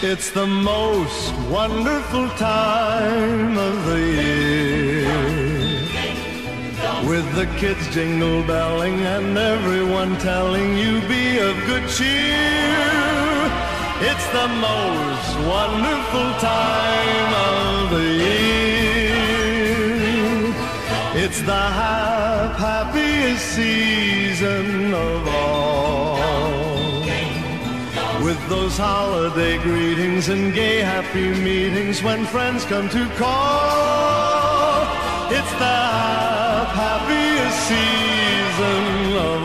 It's the most wonderful time of the year, with the kids jingle belling and everyone telling you be of good cheer. It's the most wonderful time of the year. It's the happiest season of all, with those holiday greetings and gay happy meetings when friends come to call. It's the happiest season of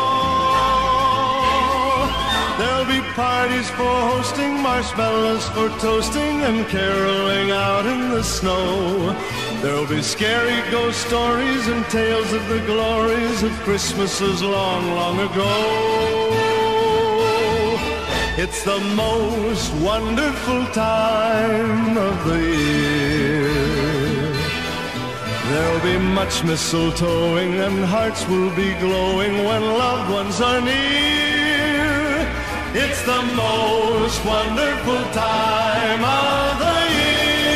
all. There'll be parties for hosting, marshmallows for toasting, and caroling out in the snow. There'll be scary ghost stories and tales of the glories of Christmases long, long ago. It's the most wonderful time of the year. There'll be much mistletoeing and hearts will be glowing when loved ones are near. It's the most wonderful time of the year.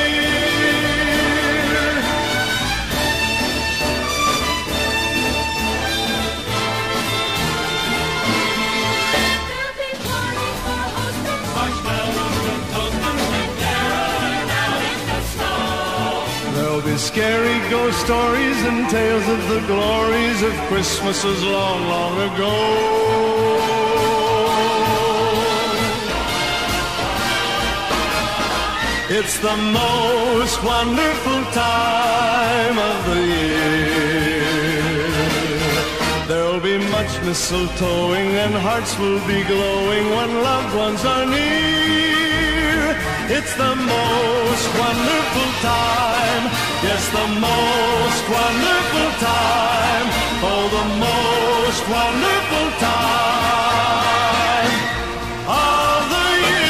There'll be scary ghost stories and tales of the glories of Christmases long, long ago. It's the most wonderful time of the year. There'll be much mistletoeing and hearts will be glowing when loved ones are near. It's the most wonderful time, yes, the most wonderful time, oh, the most wonderful time of the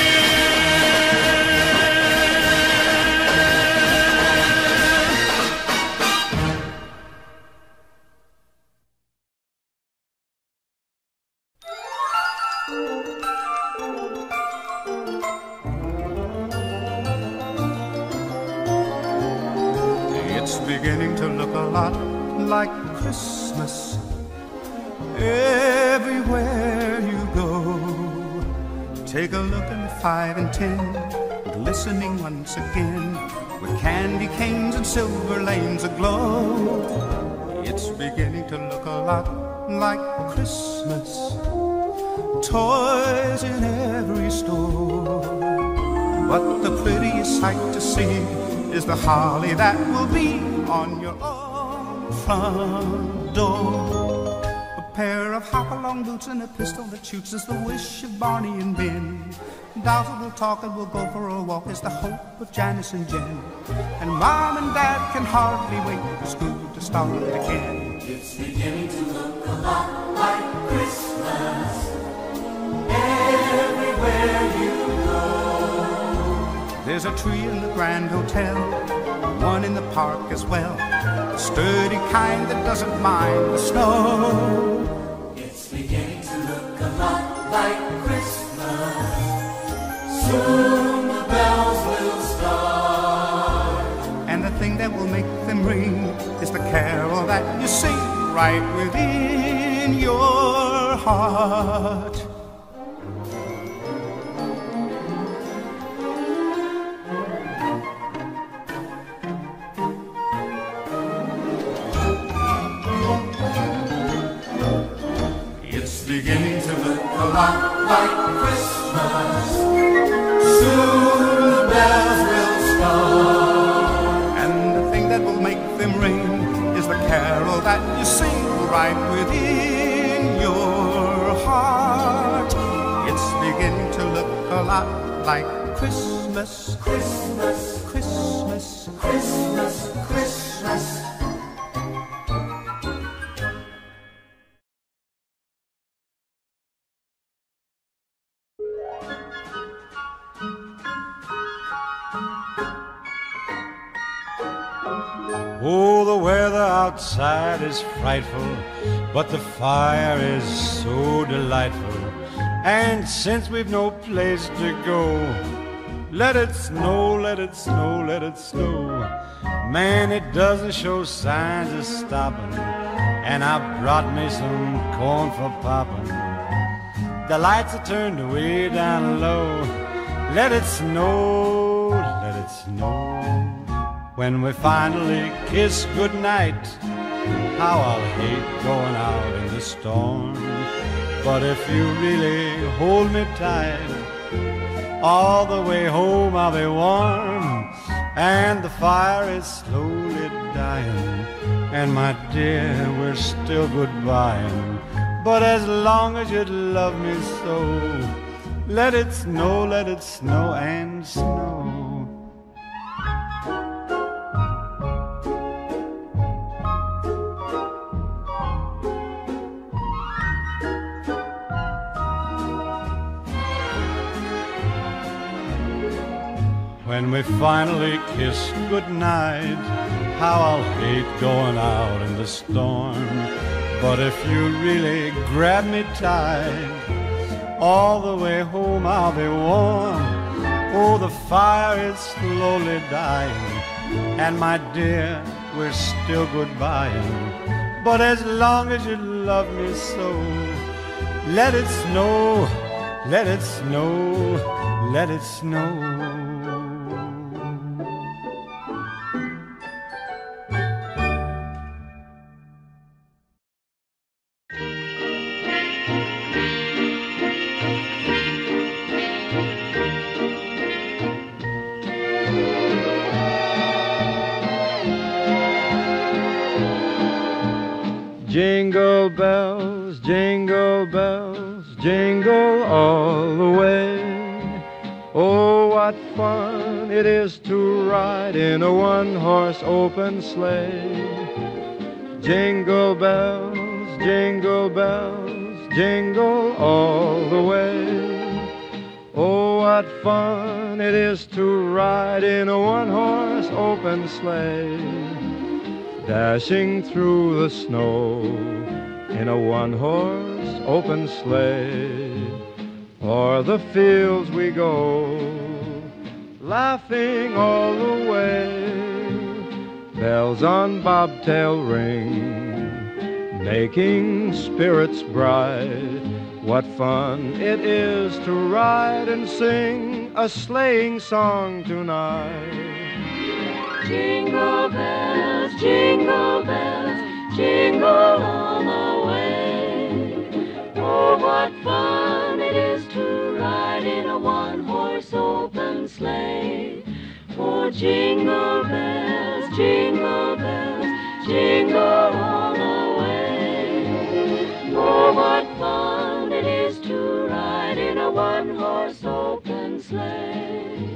beginning to look a lot like Christmas everywhere you go. Take a look in the 5 and 10, glistening once again, with candy canes and silver lanes aglow. It's beginning to look a lot like Christmas, toys in every store. But the prettiest sight to see is the holly that will be on your own front door. A pair of hop-along boots and a pistol that shoots is the wish of Barney and Ben. Dolls will talk and we'll go for a walk is the hope of Janice and Jen. And Mom and Dad can hardly wait for school to start again. It's beginning to look a lot like Christmas everywhere you go. There's a tree in the Grand Hotel, one in the park as well, a sturdy kind that doesn't mind the snow. It's beginning to look a lot like Christmas. Soon the bells will start. And the thing that will make them ring is the carol that you sing right within your heart. Beginning to look a lot like Christmas. Soon the bells will start. And the thing that will make them ring is the carol that you sing right within your heart. It's beginning to look a lot like Christmas. Christmas, Christmas, Christmas, Christmas. Oh, the weather outside is frightful, but the fire is so delightful. And since we've no place to go, Let it snow, let it snow, let it snow. Man, it doesn't show signs of stopping. And I brought me some corn for popping. The lights are turned way down low. Let it snow, let it snow. When we finally kiss goodnight, how I'll hate going out in the storm. But if you really hold me tight, all the way home I'll be warm. And the fire is slowly dying, and my dear, we're still goodbying. But as long as you love me so, let it snow and snow. When we finally kiss goodnight, how I'll hate going out in the storm. But if you really grab me tight, all the way home I'll be warm. Oh, the fire is slowly dying, and my dear, we're still goodbying. But as long as you love me so, let it snow, let it snow, let it snow. Jingle bells, jingle all the way. Oh, what fun it is to ride in a one-horse open sleigh. Jingle bells, jingle all the way. Oh, what fun it is to ride in a one-horse open sleigh. Dashing through the snow in a one-horse open sleigh. O'er the fields we go, laughing all the way. Bells on bobtail ring, making spirits bright. What fun it is to ride and sing a sleighing song tonight. Jingle bells, jingle all the way. Oh, what fun it is to ride in a one-horse open sleigh. Oh, jingle bells, jingle all the way. Oh, what fun it is to ride in a one-horse open sleigh.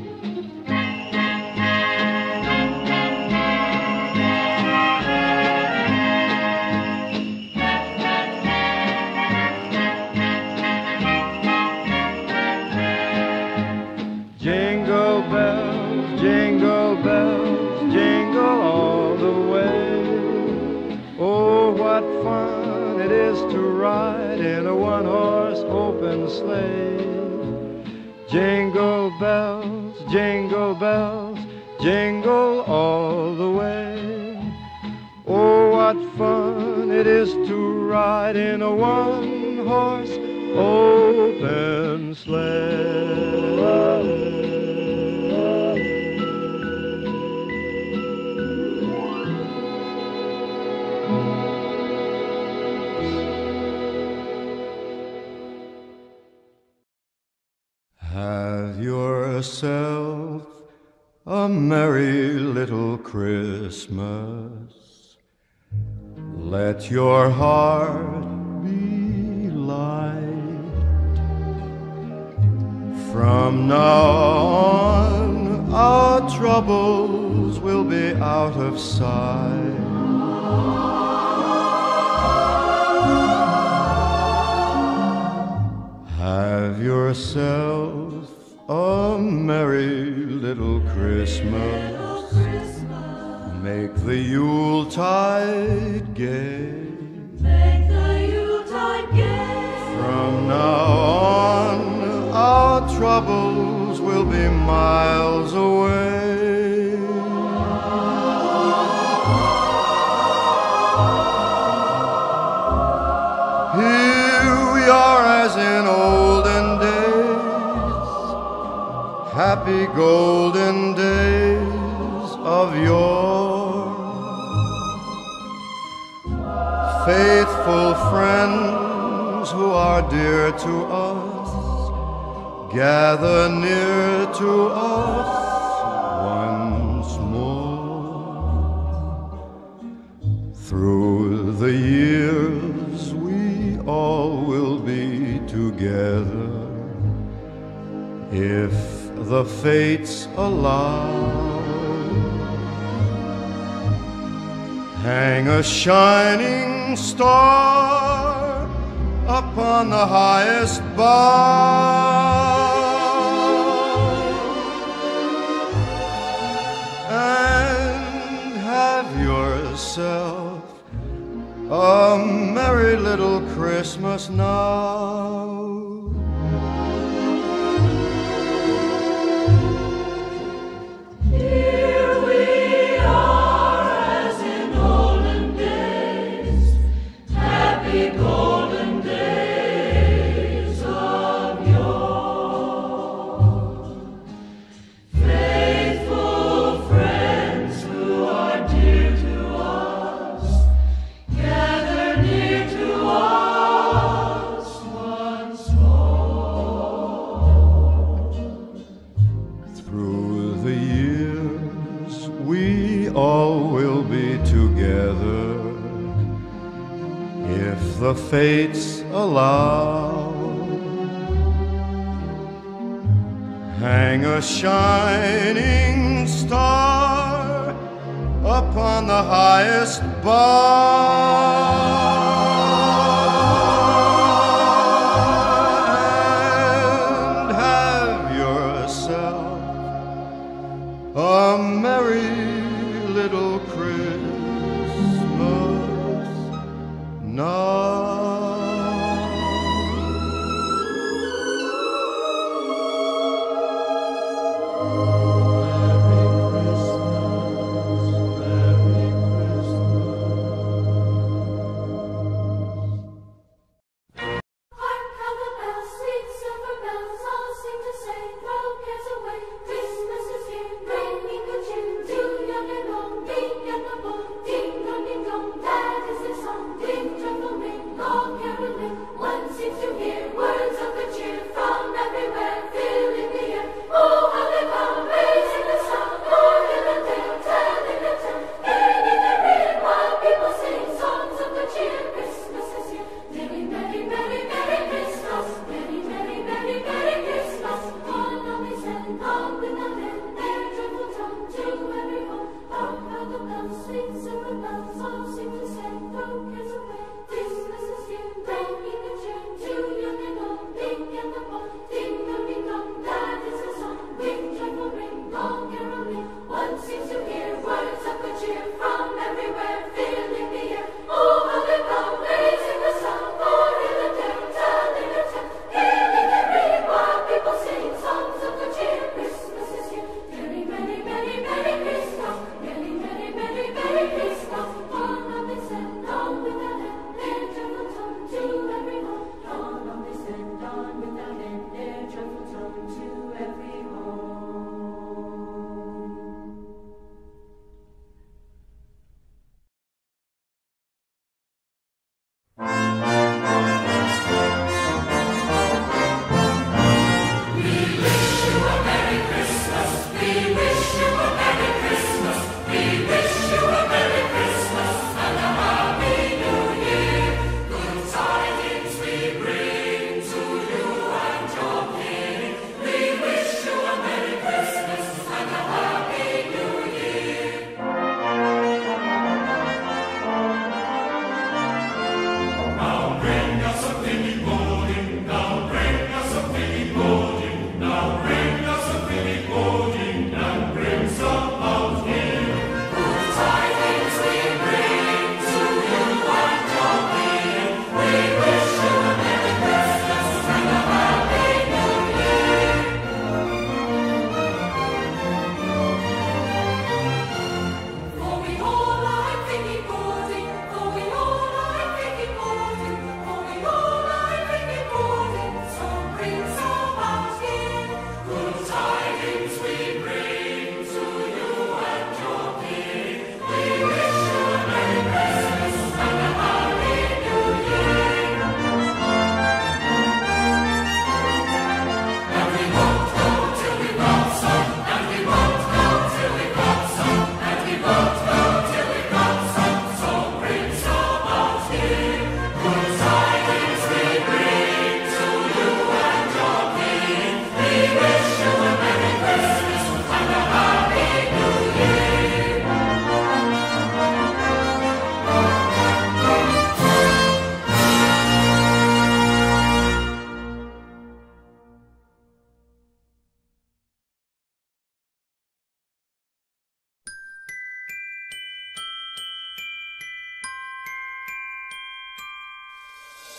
Jingle bells, jingle all the way. Oh, what fun it is to ride in a one-horse open sleigh. Jingle bells, jingle all the way. Oh, what fun it is to ride in a one-horse open sleigh. Have yourself a merry little Christmas. Let your heart be light. From now on, our troubles will be out of sight. Have yourself a merry little Christmas. Make the Yuletide gay. Make the Yuletide gay. From now on, our troubles will will be miles away. Here we are as in olden days, happy golden days of yore. Faithful friends who are dear to us, gather near to us once more. Through the years we all will be together, if the fates allow. Hang a shining star upon the highest bough, and have yourself a merry little Christmas now. The fates allow. Hang a shining star upon the highest bough, and have yourself a merry little Christmas now.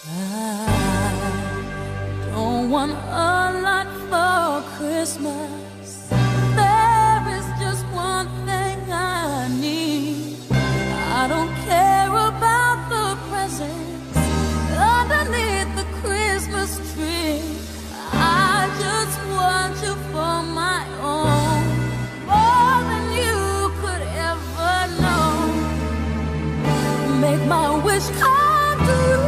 Don't want a lot for Christmas. There is just one thing I need. I don't care about the presents underneath the Christmas tree. I just want you for my own, more than you could ever know. Make my wish come true.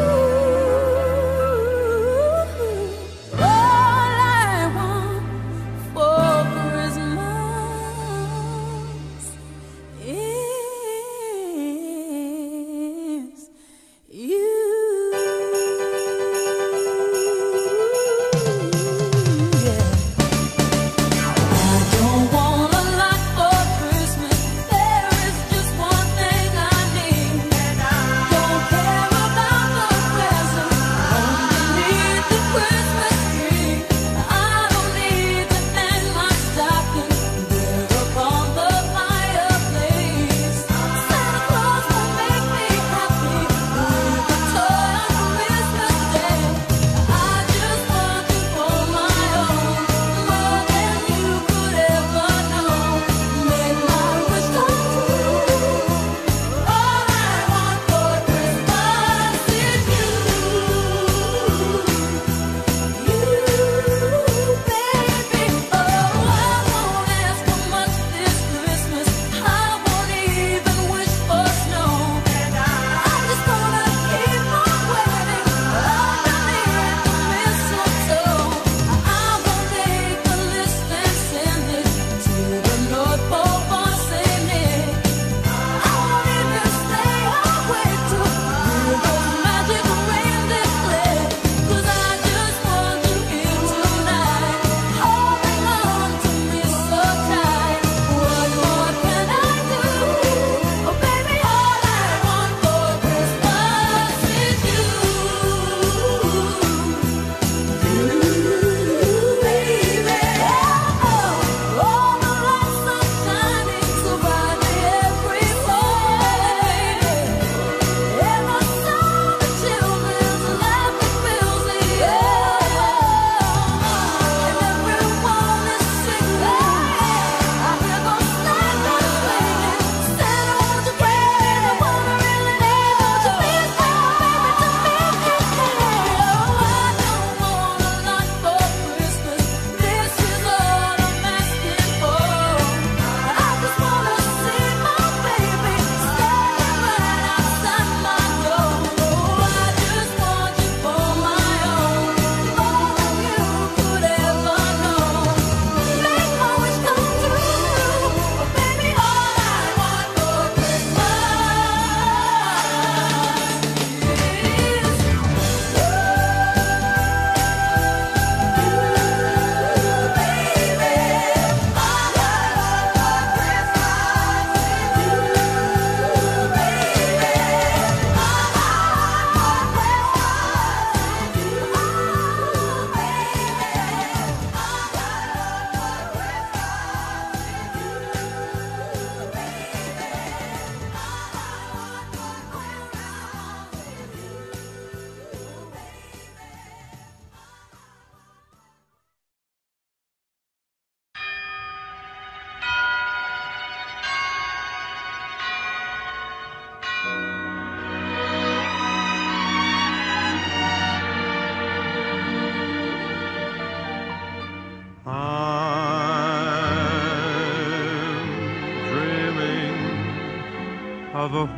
Of a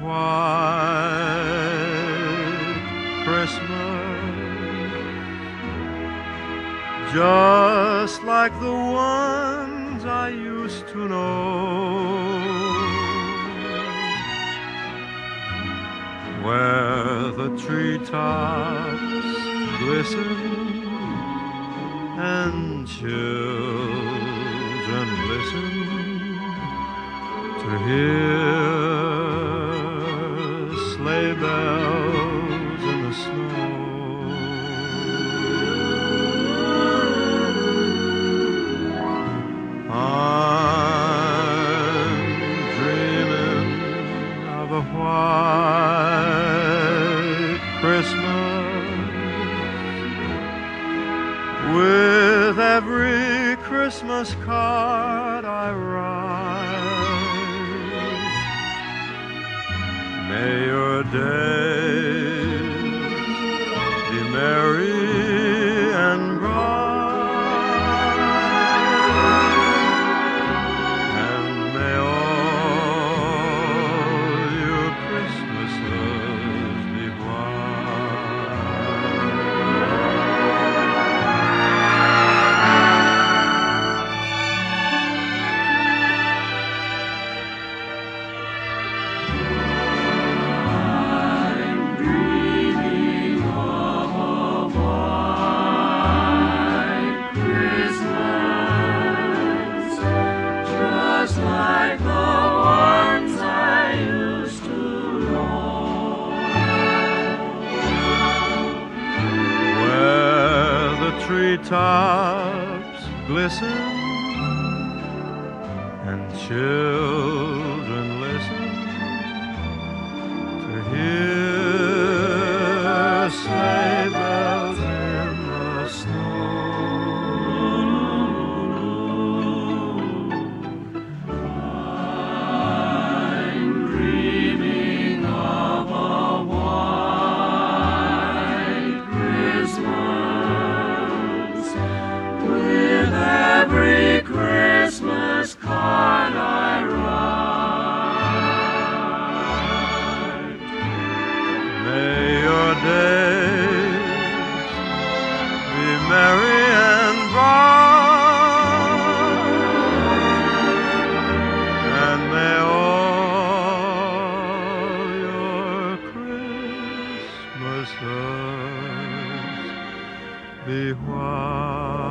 white Christmas, just like the ones I used to know, where the treetops glisten and children listen to hear sleigh bells in the snow. I'm dreaming of a white Christmas, treetops glisten and children listen to hear sleigh bells in the snow. I'm dreaming of a white Christmas with every Christmas card I write. May your days be merry and bright, and may all your Christmases be white.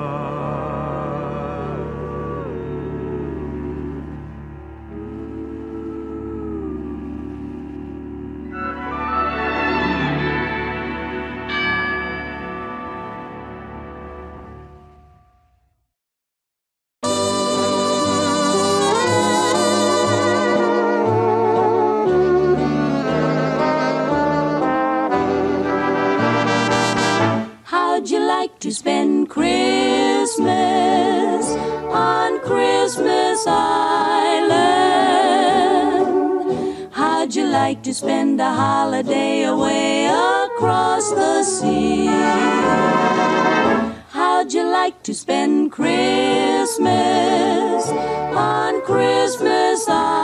How'd you like to spend Christmas on Christmas Island? How'd you like to spend a holiday away across the sea? How'd you like to spend Christmas on Christmas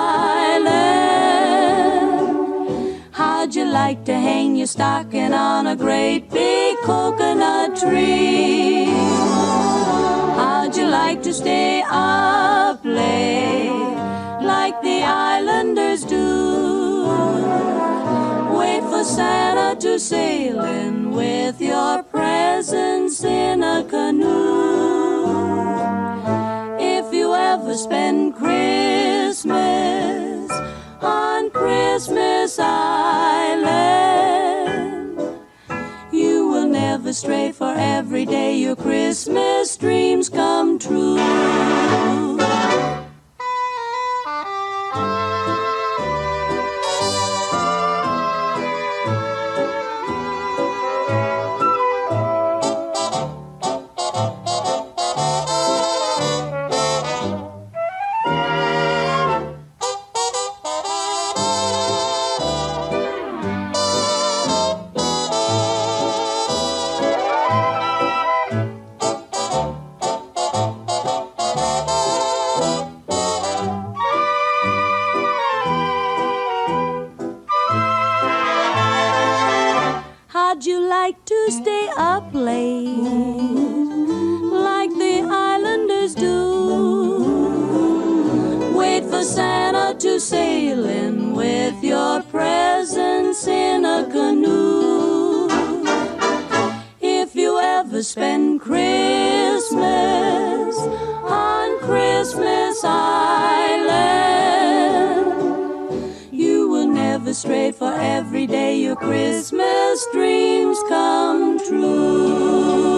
Island? How'd you like to hang your stocking on a great big coconut tree? How'd you like to stay up late like the islanders do? Wait for Santa to sail in with your presents in a canoe. If you ever spend Christmas on Christmas Island, you will never stray, for every day your Christmas dreams come true. How'd you like to stay up late like the islanders do? Wait for Santa to sail in with your presents in a canoe. If you ever spend Christmas on Christmas Island, you will never stray, for every day your Christmas dreams come true.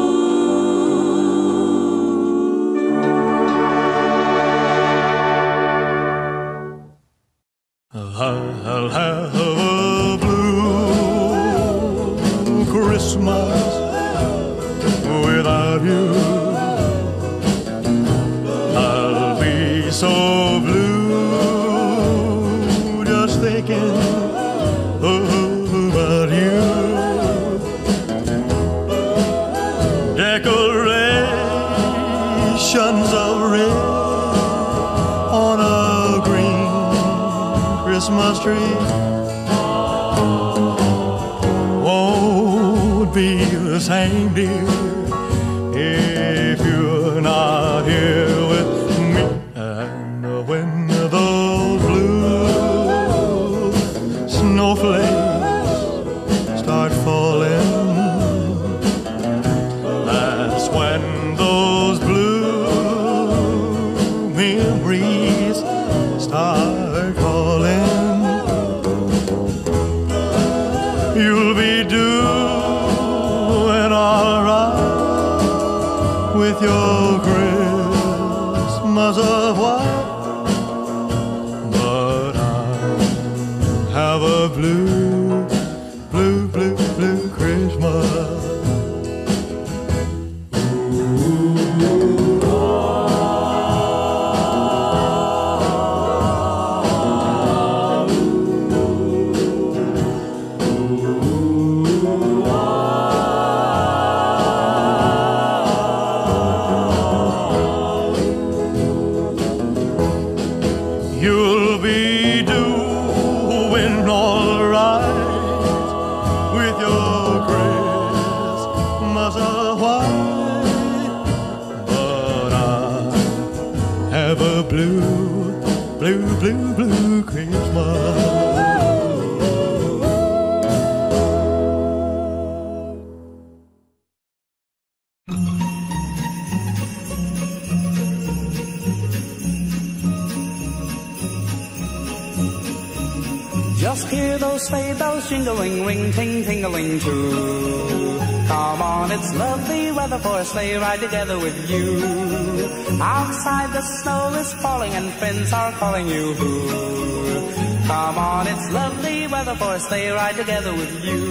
I'll have a blue Christmas without you. I'll be so blue just thinking about you. Decorations of red on a green Christmas tree won't be the same, dear, if you're not here with me. And when those blue snowflakes start falling, that's when those blue memories start calling. You'll be doing all right with your Christmas of white, but I have a blue, blue, blue, blue Christmas. Blue, blue Christmas. Just hear those sleigh bells jingling, ring, ting, tingling too. Come on, it's lovely weather for a sleigh ride together with you. Outside the snow is falling and friends are calling you. Come on, it's lovely weather for a sleigh ride together with you.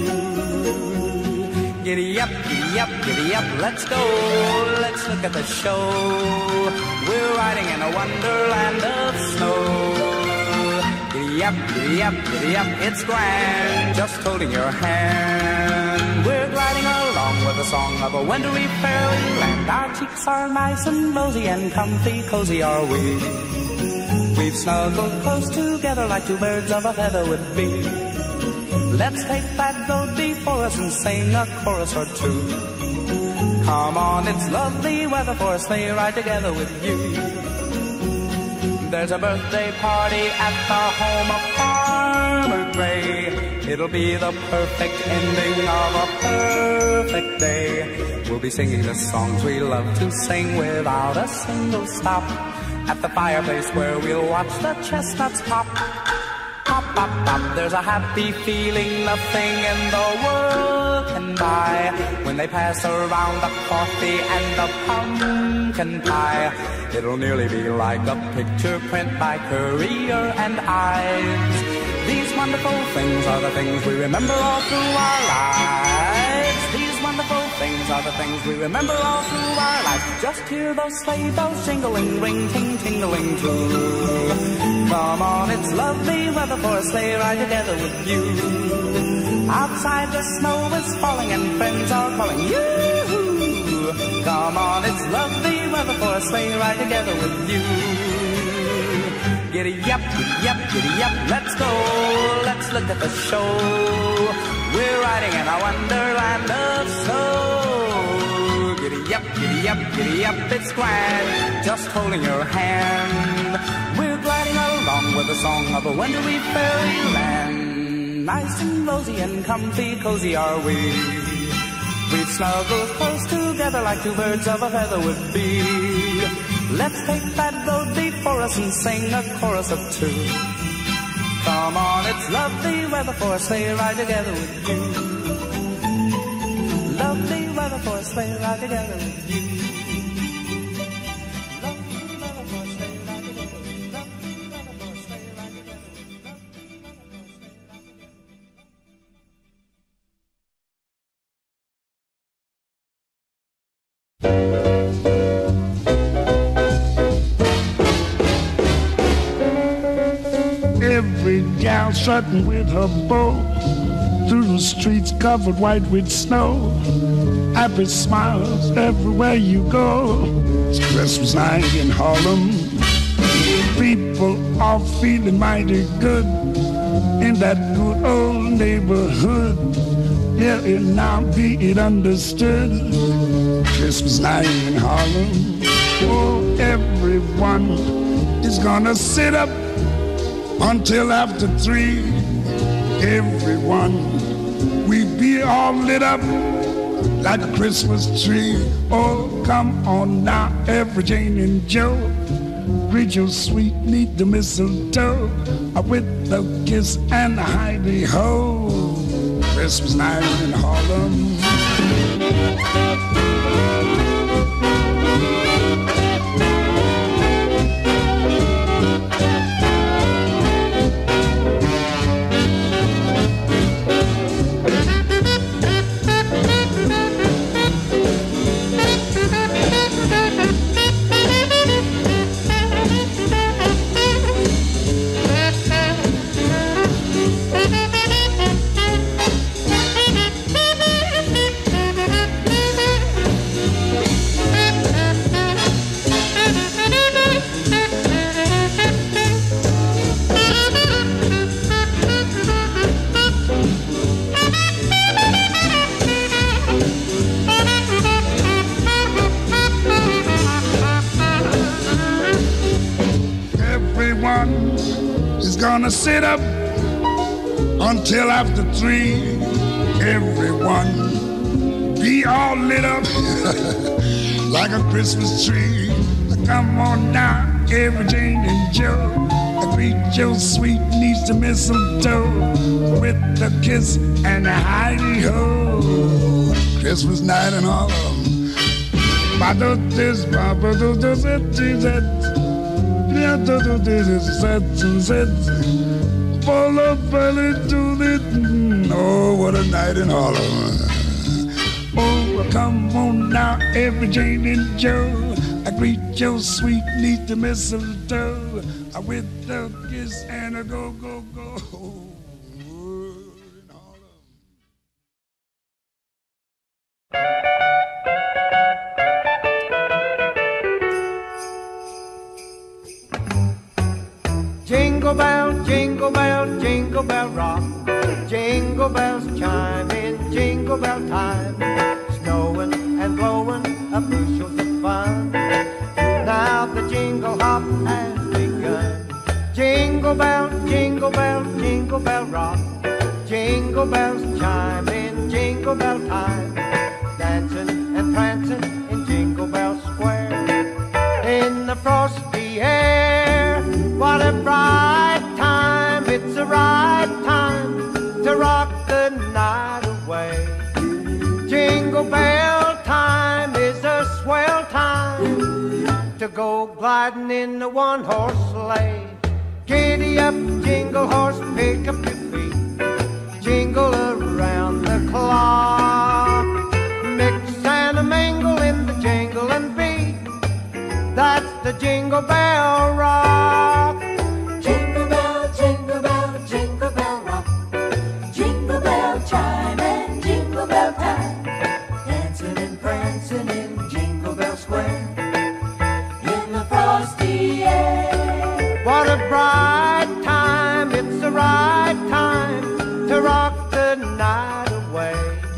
Giddy up, giddy up, giddy up, let's go. Let's look at the show. We're riding in a wonderland of snow. Giddy up, giddy up, giddy up, it's grand, just holding your hand. We're gliding along with the song of a wintry fairyland. Our cheeks are nice and rosy and comfy, cozy are we. We've snuggled close together like two birds of a feather would be. Let's take that road before us and sing a chorus or two. Come on, it's lovely weather for a sleigh ride together with you. There's a birthday party at the home of Farmer Gray. It'll be the perfect ending of a perfect day. We'll be singing the songs we love to sing without a single stop. At the fireplace where we'll watch the chestnuts pop. Pop, pop, pop. There's a happy feeling nothing in the world can buy. When they pass around the coffee and the pumpkin pie, it'll nearly be like a picture print by Currier and Ives. These wonderful things are the things we remember all through our lives. These wonderful things are the things we remember all through our lives. Just hear those sleigh bells jingling, ring, ting, tingling too. Come on, it's lovely weather for a sleigh ride together with you. Outside the snow is falling and friends are calling you. Come on, it's lovely weather for a sleigh ride together with you. Giddy up, giddy up, giddy up, let's go. Let's look at the show. We're riding in a wonderland of snow. Giddy up, giddy up, giddy up, it's grand, just holding your hand. We're gliding along with the song of a wintry fairyland. Nice and rosy and comfy, cozy are we. We've snuggled close together like two birds of a feather would be. Let's take that road before us and sing a chorus of two. Come on, it's lovely weather for a sleigh ride together with you. Lovely weather for a sleigh ride together with you. Lovely weather for a sleigh ride together with you. Lovely weather for a sleigh ride together with you. Lovely weather for a sleigh ride together with you. Every gal strutting with her beau through the streets covered white with snow. Happy smiles everywhere you go. It's Christmas night in Harlem. People are feeling mighty good in that good old neighborhood. Yeah, it now be it understood. Christmas night in Harlem. Oh, everyone is gonna sit up until after 3. Everyone, we be all lit up like a Christmas tree. Oh, come on now, every Jane and Joe, greet your sweet, neat the mistletoe with a kiss and a hidey-ho. Christmas night in Harlem. gonna sit up until after 3. Everyone be all lit up like a Christmas tree. Come on now, Every Jane and Joe. Greet your sweet niece to mistletoe with a kiss and a hidey-ho. Christmas night and all of them. Oh, what a night and all of them. Oh, come on now, Every Jane and Joe. I greet your sweet niece to mistletoe with a kiss and a go, go, go. Jingle bell, jingle bell, jingle bell rock. Jingle bells chime in jingle bell time. Snowing and blowing a bushel of fun. Now the jingle hop has begun. Jingle bell, jingle bell, jingle bell rock. Jingle bells chime in jingle bell time. Dancing and prancing in Jingle Bell Square. In the frosty air, what a bright time. It's the right time to rock the night away. Jingle bell time is a swell time to go gliding in a one-horse sleigh. Giddy up, jingle horse, pick up your feet. Jingle around the clock. Mix and a mingle in the jingling beat. That's the Jingle Bell Rock. Jingle bell, jingle bell, jingle bell rock. Jingle bell chime and jingle bell time. Dancing and prancing in Jingle Bell Square. In the frosty air. What a bright time, it's the right time to rock the night away.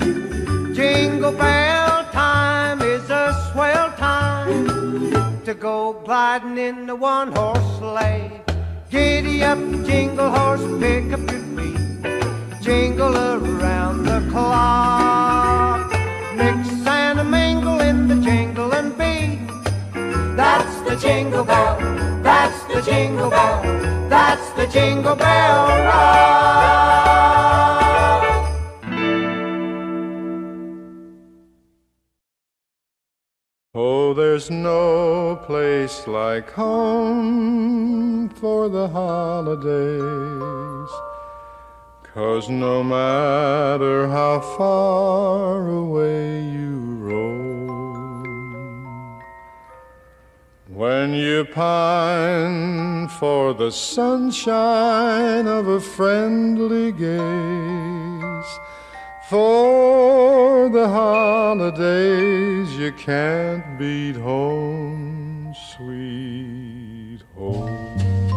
Jingle bell time is a swell time to go gliding in the one-horse sleigh. Giddy up, jingle horse, pick up your feet. Jingle around the clock. Mix and a mingle in the jingling beat. That's the Jingle Bell, that's the Jingle Bell, that's the Jingle Bell Rock. Oh, there's no place like home for the holidays, 'cause no matter how far away you roam, when you pine for the sunshine of a friendly gaze, for the holidays you can't beat home, sweet home.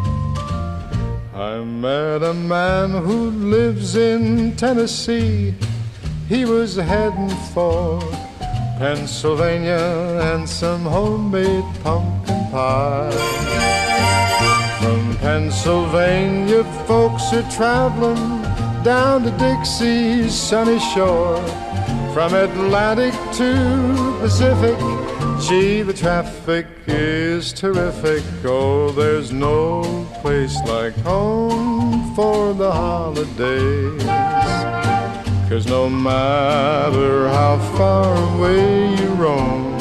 I met a man who lives in Tennessee. He was heading for Pennsylvania and some homemade pumpkin pie. From Pennsylvania folks are traveling down to Dixie's sunny shore. From Atlantic to Pacific, gee, the traffic is terrific. Oh, there's no place like home for the holidays, 'cause no matter how far away you roam,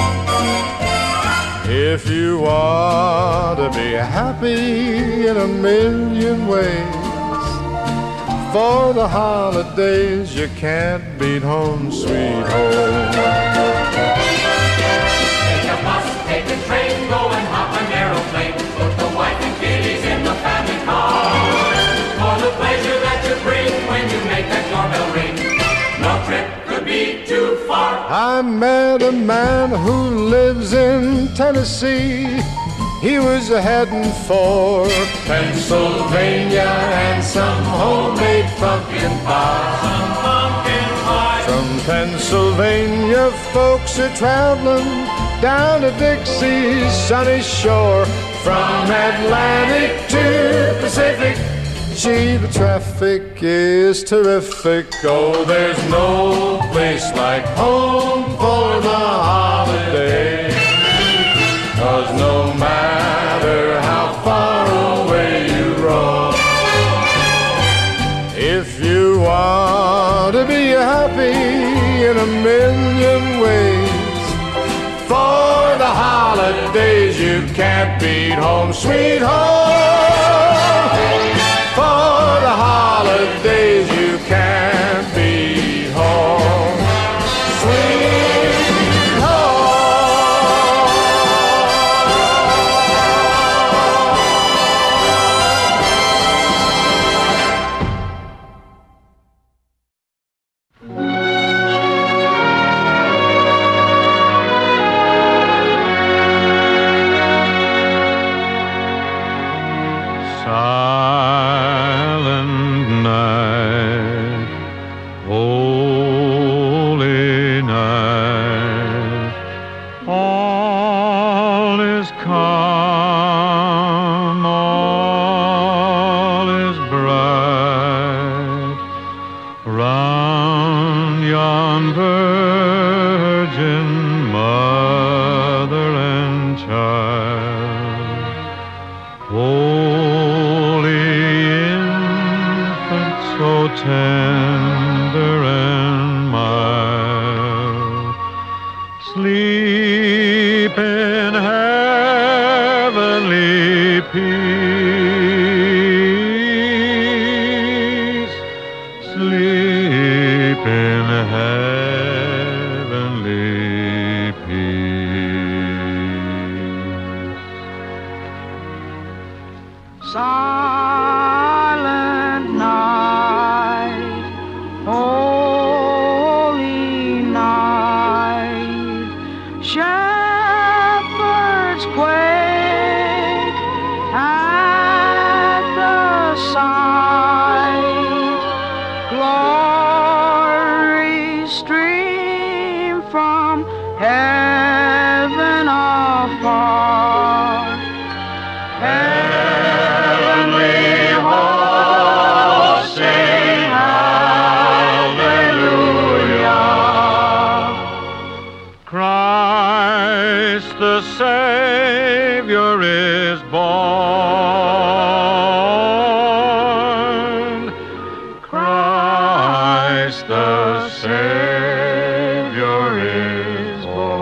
if you want to be happy in a million ways, for the holidays you can't beat home, sweet home. Take a bus, take a train, go and hop an aeroplane. Put the wife and kiddies in the family car. For the pleasure that you bring when you make that doorbell ring, no trip could be too far. I met a man who lives in Tennessee. He was heading for Pennsylvania and some homemade pumpkin pie. From Pennsylvania, folks are traveling down to Dixie's sunny shore. From Atlantic to Pacific, Gee, the traffic is terrific. Oh, there's no place like home for the holiday. 'Cause no matter how far away you roam, If you want to be happy in a million ways, for the holidays you can't beat home, sweet home. For the holidays you can't beat home, sweet home. Silent night, holy night, all is calm, all is bright, round yon virgin mother and child. Holy infant, so tender and mild, sleep in heavenly peace, sleep in heavenly peace. Silent night, holy night, shepherds quake at the sight, glory stream from heaven afar. Heavenly hosts sing hallelujah. Christ the Savior is born. Christ the Savior is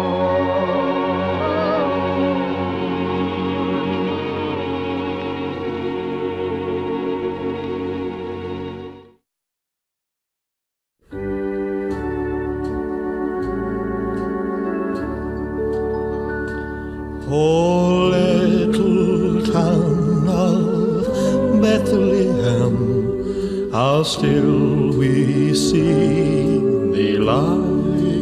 Oh, little town of Bethlehem, how still we see thee lie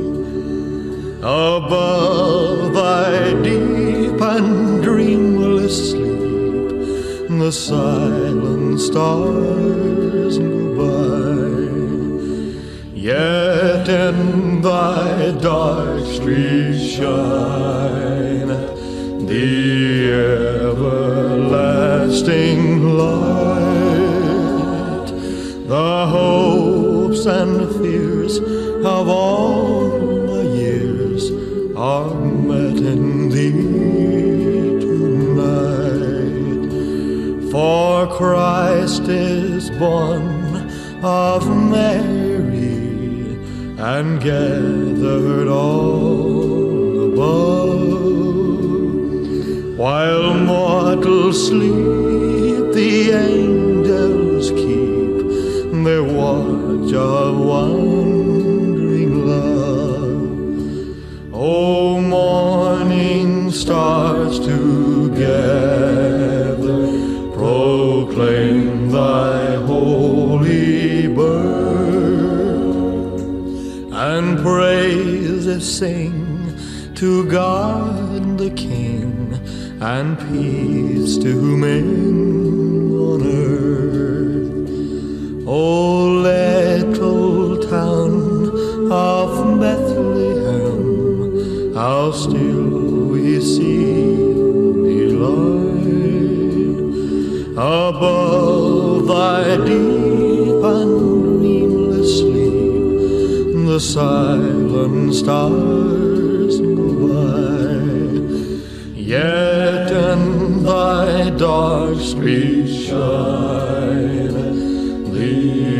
above thy deep and dreamless sleep. The silent stars go by, yet in thy dark streets shine the everlasting light. The hopes and fears of all my years are met in thee tonight. For Christ is born of Mary and gathered all above. While mortals sleep, the angels keep their watch of wondering love. Oh, morning stars together proclaim thy holy birth, and praises sing to God the King, and peace to men on earth. Oh, little town of Bethlehem, how still we see thee lie above the silent stars go by, yet in thy dark streets shine the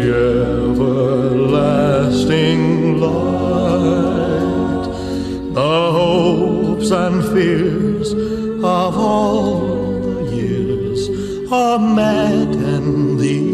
everlasting light. The hopes and fears of all the years are met in thee.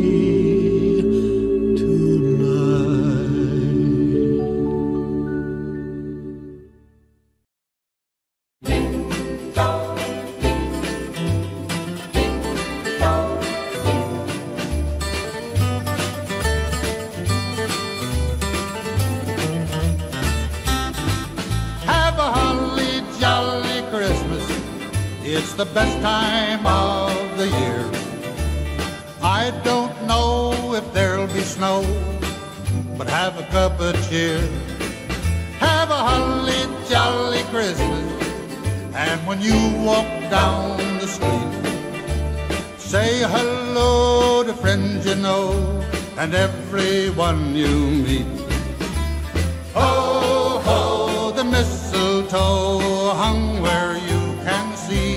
It's the best time of the year. I don't know if there'll be snow, but have a cup of cheer. Have a holly jolly Christmas, and when you walk down the street, say hello to friends you know and everyone you meet. Ho, ho, the mistletoe hung where you can see.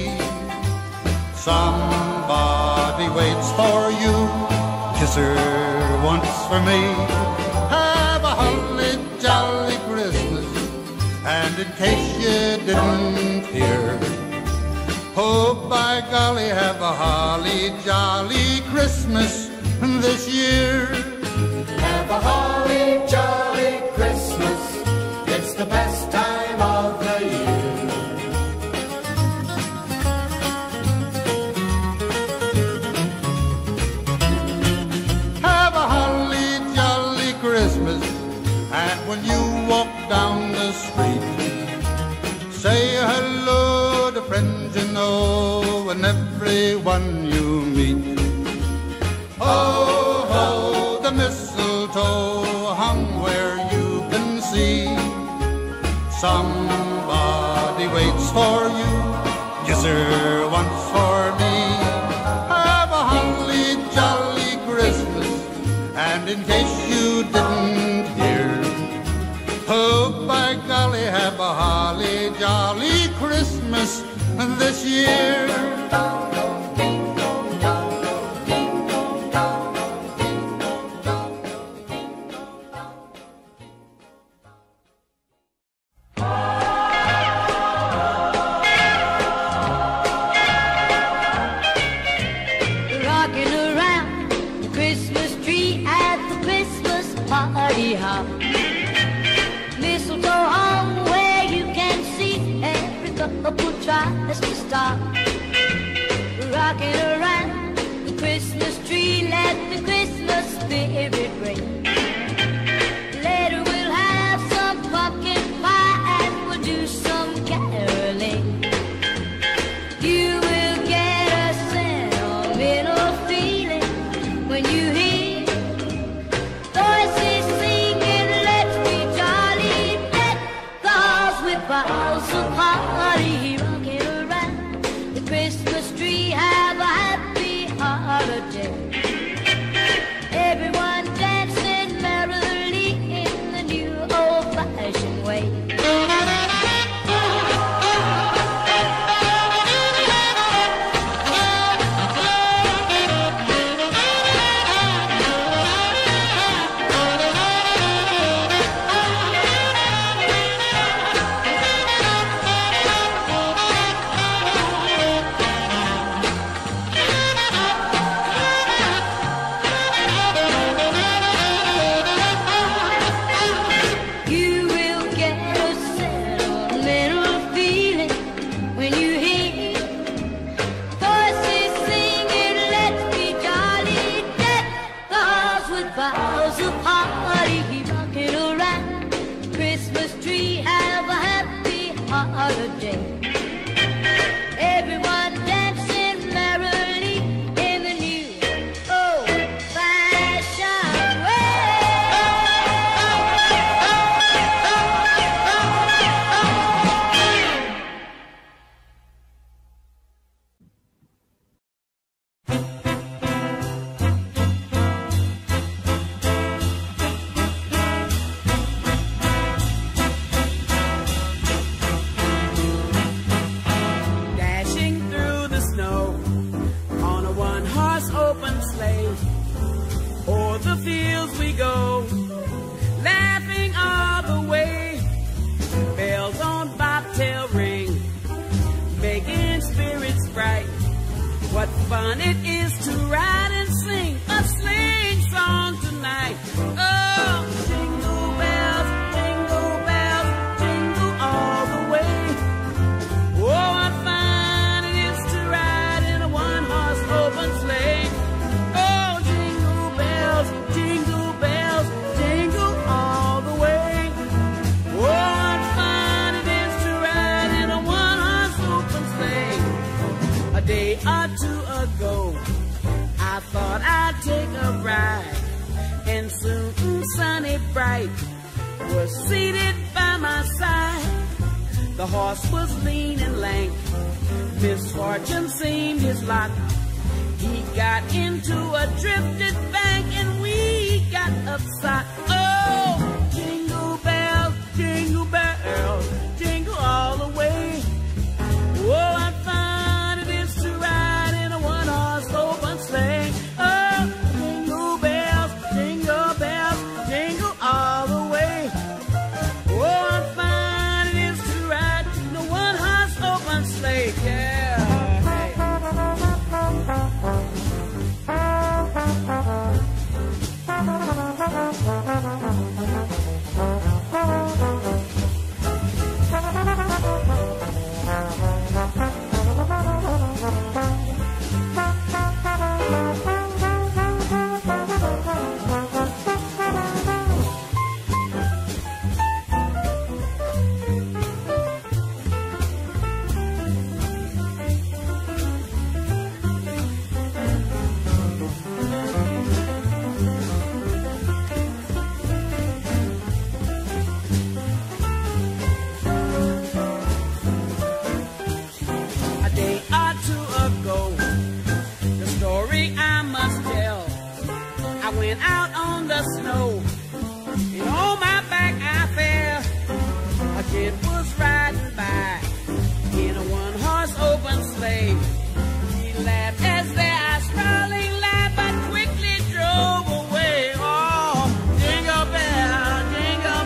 Somebody waits for you, kiss her once for me. Have a holly jolly Christmas, and in case you didn't hear, oh by golly, have a holly jolly Christmas this year. Have a holly jolly Christmas, it's the best time of the year. And when you walk down the street, say hello to friends you know and everyone you meet. Oh, ho, the mistletoe hung where you can see. Somebody waits for you, yes sir, once for me. Have a holly jolly Christmas, and in case you didn't hear, oh, by golly, have a holly jolly Christmas this year. Rocking around the Christmas tree at the Christmas party hop. Mistletoe hung where you can see every couple tries to stop. Rocking around the Christmas tree, let the Christmas spirit ring. Later we'll have some pumpkin pie and we'll do some caroling. You will get a sentimental feeling when you hear voices singing, let's be jolly, let the halls whip out so party. Rocking around the Christmas tree, have a happy holiday. Everyone dancing merrily in the new old-fashioned way. You will get fun it is to ride and sing a sleighing song tonight. Oh, jingle bells, jingle all the way. Oh, what fun it is to ride in a one-horse open sleigh. Oh, jingle bells, jingle all the way. Oh, what fun it is to ride in a one-horse open sleigh. A day or two ago, I thought I'd take a ride, and soon Sunny Bright was seated by my side. The horse was lean and lank, misfortune seemed his lot. He got into a drifted bank and we got upside. Oh, jingle bells, jingle all the way. Oh, what fun it is to ride in a one-horse open sleigh. Oh, jingle bells, jingle all the way. Oh, what fun it is to ride in a one-horse open sleigh. Yeah. Out on the snow, and on my back I fell. A kid was riding by in a one-horse open sleigh. He laughed as their eyes rolling light, but quickly drove away. Oh, jingle bell, jingle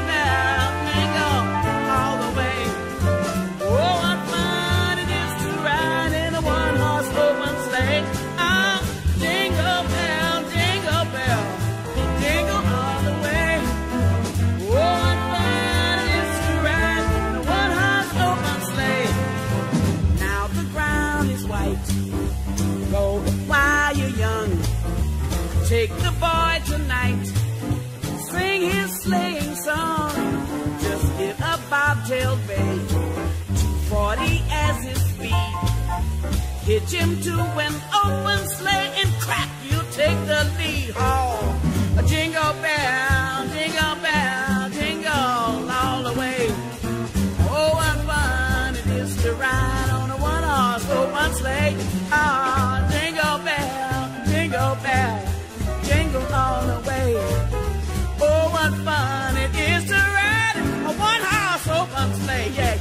all the way. Oh, what fun it is to ride in a one-horse open sleigh. Oh, jingle bell, jingle bell. Jingle all the way. Oh, what fun it is to ride in a one-horse open sleigh. Now the ground is white. Go while you're young. Take the boy tonight. Sing his sleighing song. Just get a bobtail bay. 240 as his speed. Hitch him to an open sleigh and crack, you take the lead. Oh, a jingle bell, jingle all the way. Oh, what fun it is to ride on a one-horse open sleigh. Oh, jingle bell, jingle all the way. Oh, what fun it is to ride a one-horse open sleigh. Yeah.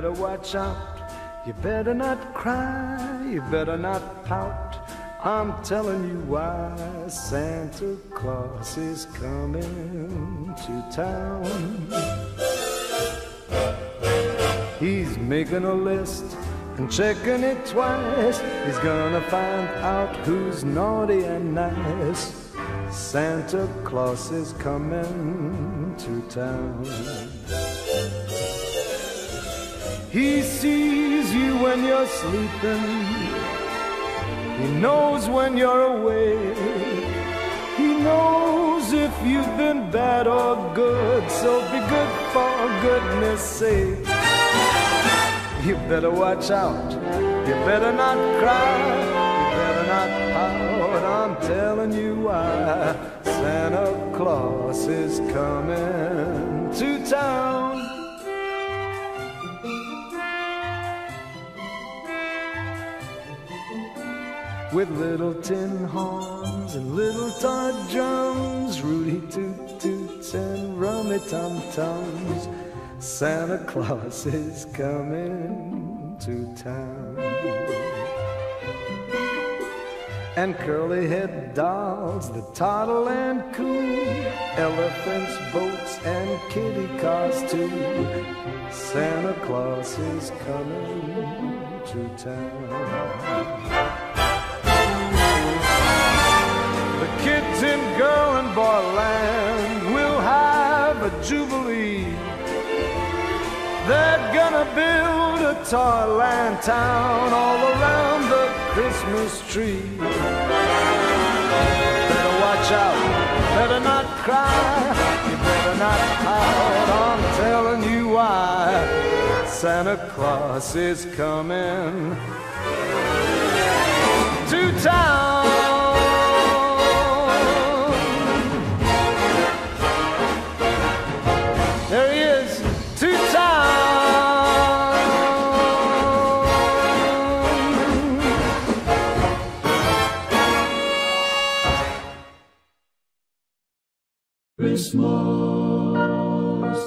better watch out. You better not cry, you better not pout. I'm telling you why. Santa Claus is coming to town. He's making a list and checking it twice. He's gonna find out who's naughty and nice. Santa Claus is coming to town. He sees you when you're sleeping. He knows when you're awake. He knows if you've been bad or good. So be good for goodness sake. You better watch out. You better not cry. You better not pout. I'm telling you why. Santa Claus is coming to town. With little tin horns and little toy drums, Rudy toot toots and rummy tum tums, Santa Claus is coming to town. And curly-head dolls that toddle and coo, elephants, boats, and kitty cars too, Santa Claus is coming to town. The kids in girl and boy land will have a jubilee. They're gonna build a toyland town all around the Christmas tree. Better watch out, better not cry, you better not pout. I'm telling you why. Santa Claus is coming to town. There he is, to town. Christmas,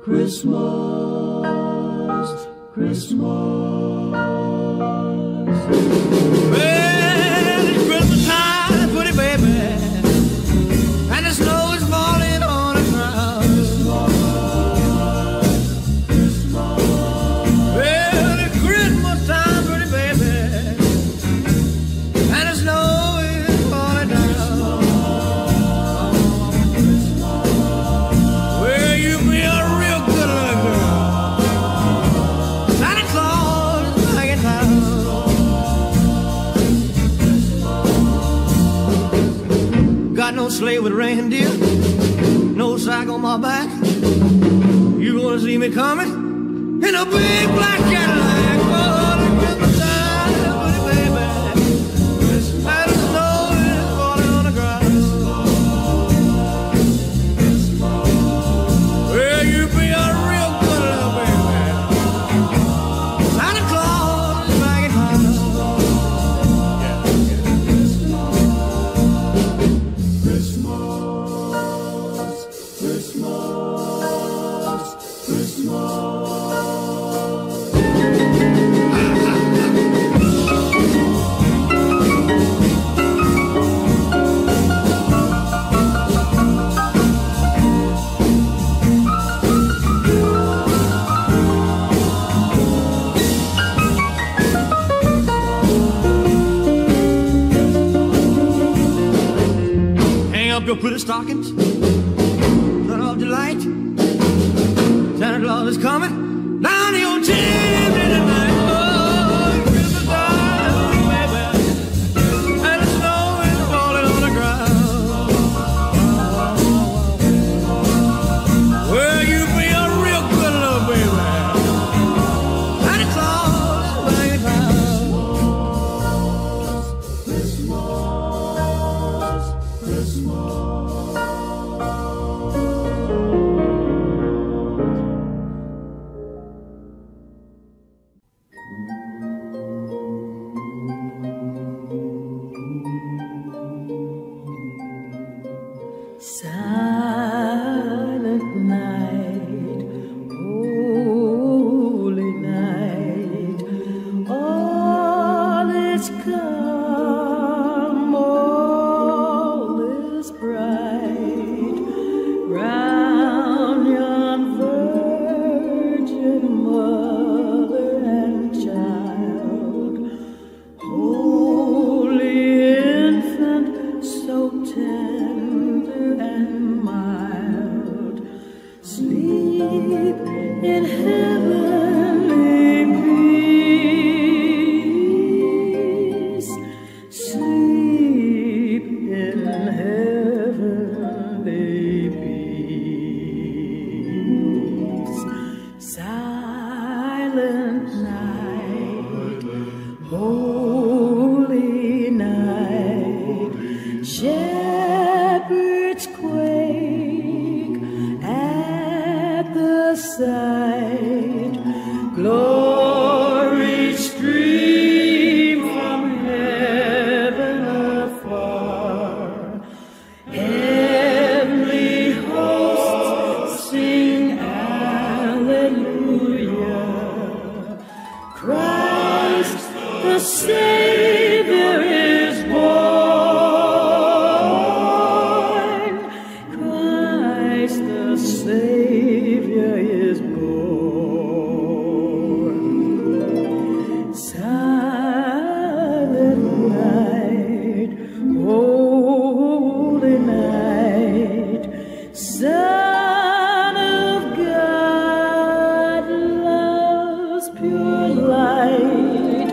Christmas, Christmas. Well, it's Christmas time, pretty baby, and the snow is falling on the ground. Well, it's Christmas time, pretty baby, and the snow is falling down. Well, you be a real good little girl. Santa Claus is back in town. Got no sleigh with reindeer, no sack on my back. You gonna see me coming in a big black Cadillac. Oh, the Christmas time, pretty baby, and the snow is falling on the ground. Well, you be a real good little baby. Santa Claus is back in town. Hang up your pretty stockings, turn off the light. Santa Claus is coming down the old chimney tonight. Oh, Christmas time, baby, and the snow is falling on the ground. Well, you be a real good little baby. Santa Claus is back in town. has come, all is bright round yon virgin mother and child, holy infant, so tender and mild, sleep in heavenly peace, sleep in heavenly peace. Silent night, holy night, shepherds quake at the sight, glory stream from heaven afar, heavenly hosts sing Alleluia. Christ the Savior is born, Christ the Savior is born. Silent night, holy night, Son of God, love's pure light,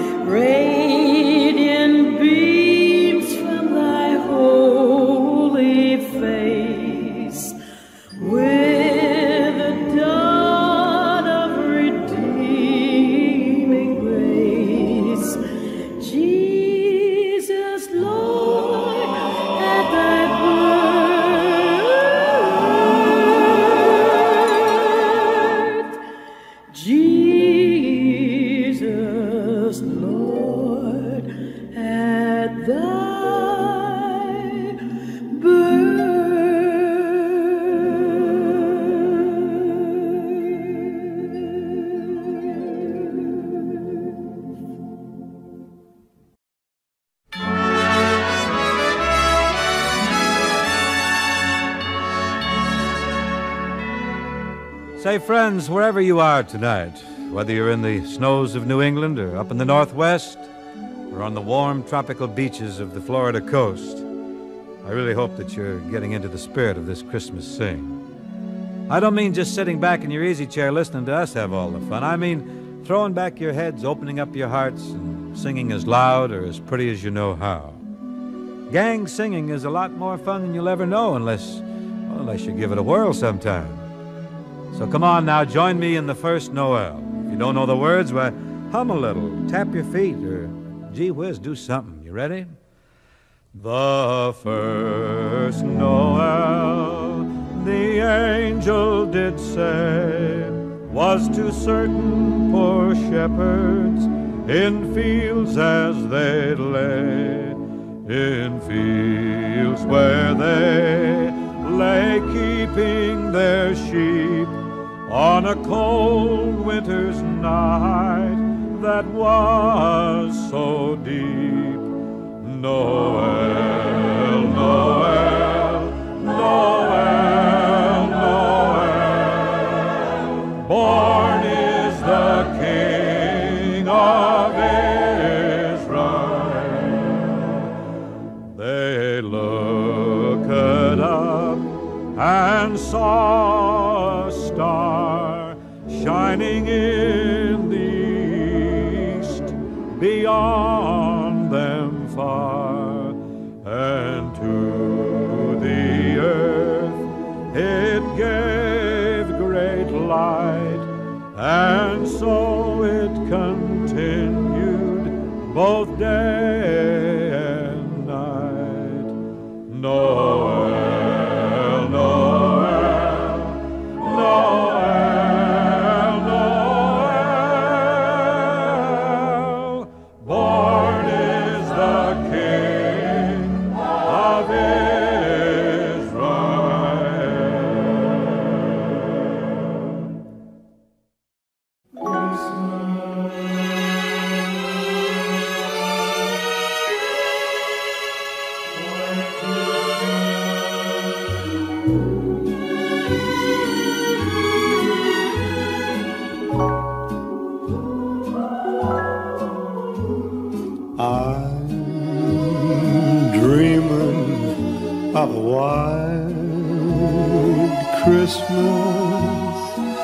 radiant beams from thy holy face, with the dawn of redeeming grace. Jesus, Lord, at thy birth, Jesus, Lord, at thy Say, friends, wherever you are tonight, whether you're in the snows of New England or up in the Northwest or on the warm tropical beaches of the Florida coast, I really hope that you're getting into the spirit of this Christmas sing. I don't mean just sitting back in your easy chair listening to us have all the fun. I mean throwing back your heads, opening up your hearts, and singing as loud or as pretty as you know how. Gang singing is a lot more fun than you'll ever know unless you give it a whirl sometime. So come on now, join me in the first Noel. If you don't know the words, why, hum a little, tap your feet, or gee whiz, do something. You ready? The first Noel, the angel did say, was to certain poor shepherds in fields as they lay, in fields where they lay keeping their sheep on a cold winter's night that was so deep. Noel, Noel, Noel, Noel, born is the King of Israel. They looked up and saw a star shining in the east, beyond them far, and to the earth it gave great light, and so it continued both day and night. Noel, Noel, Noel, Noel, born is the King of Israel. I'm dreaming of a white Christmas,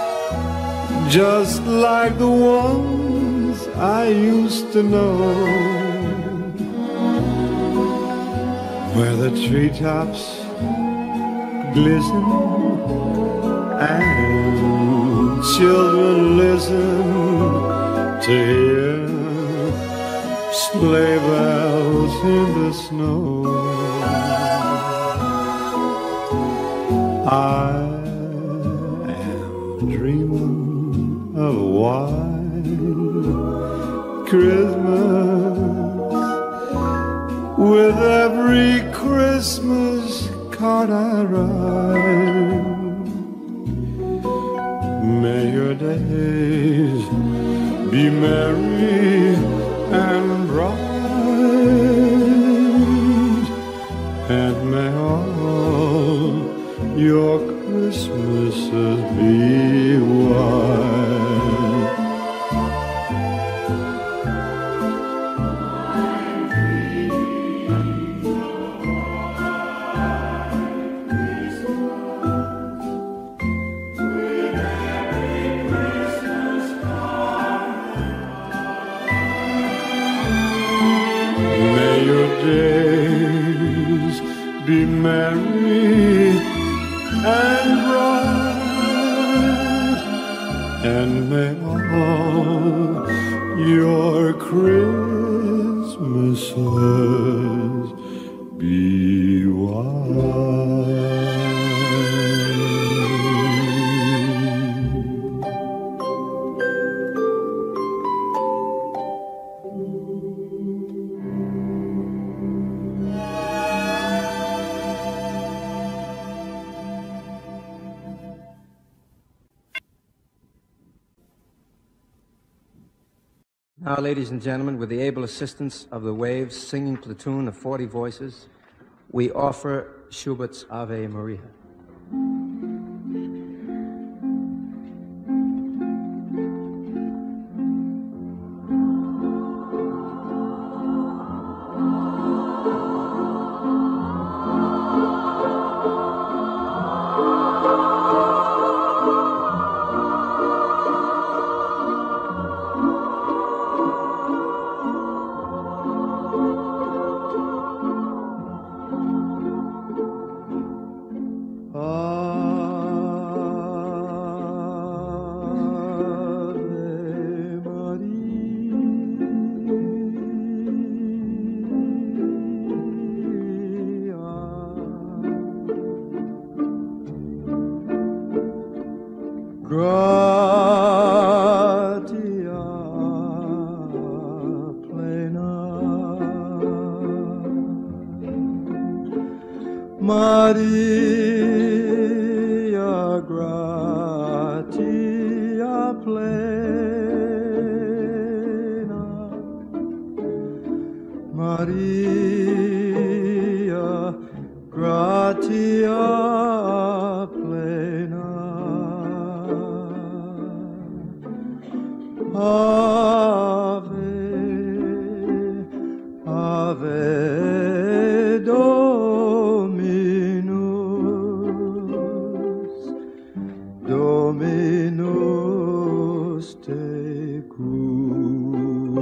just like the ones I used to know, where the treetops glisten and children listen to hear sleigh bells in the snow. I am dreaming of a white Christmas, with every Christmas card I write. May your days be merry and bright, and may all your Christmases be white. Days be merry and bright, and may all your Christmases be white. Now, ladies and gentlemen, with the able assistance of the Waves singing platoon of 40 voices, we offer Schubert's Ave Maria. Maria gratia plena, Maria gratia plena, Ave, Ave Dominus tecum.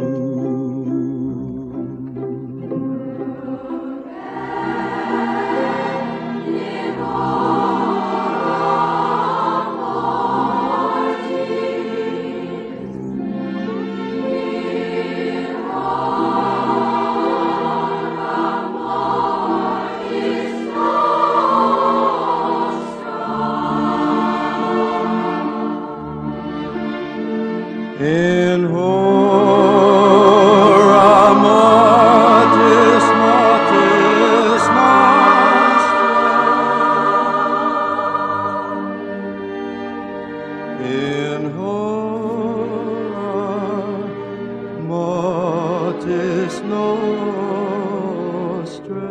In hora mortis mortis nostra, in hora mortis nostra.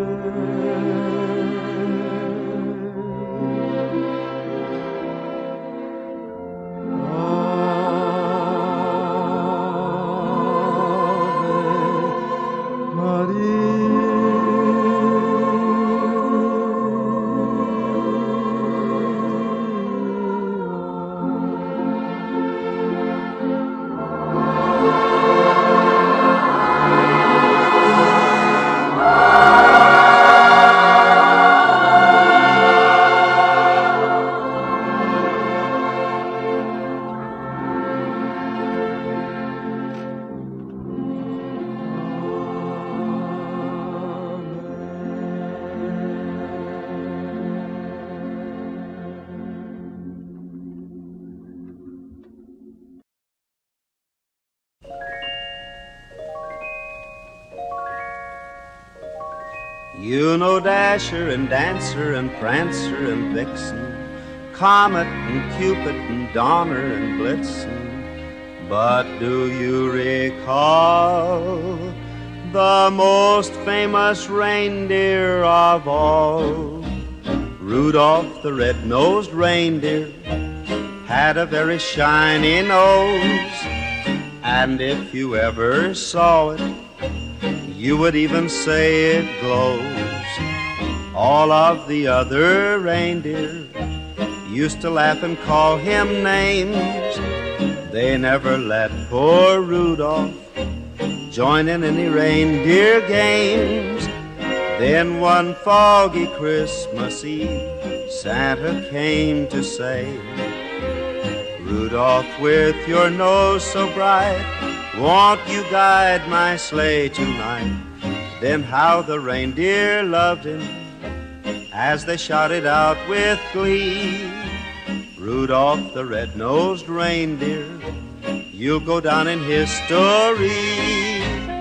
You know Dasher and Dancer and Prancer and Vixen, Comet and Cupid and Donner and Blitzen. But do you recall the most famous reindeer of all? Rudolph the red-nosed reindeer had a very shiny nose, and if you ever saw it, you would even say it glows. All of the other reindeer used to laugh and call him names. They never let poor Rudolph join in any reindeer games. Then one foggy Christmas Eve, Santa came to say, Rudolph, with your nose so bright, won't you guide my sleigh tonight? Then how the reindeer loved him as they shouted out with glee, Rudolph the red-nosed reindeer, you'll go down in history.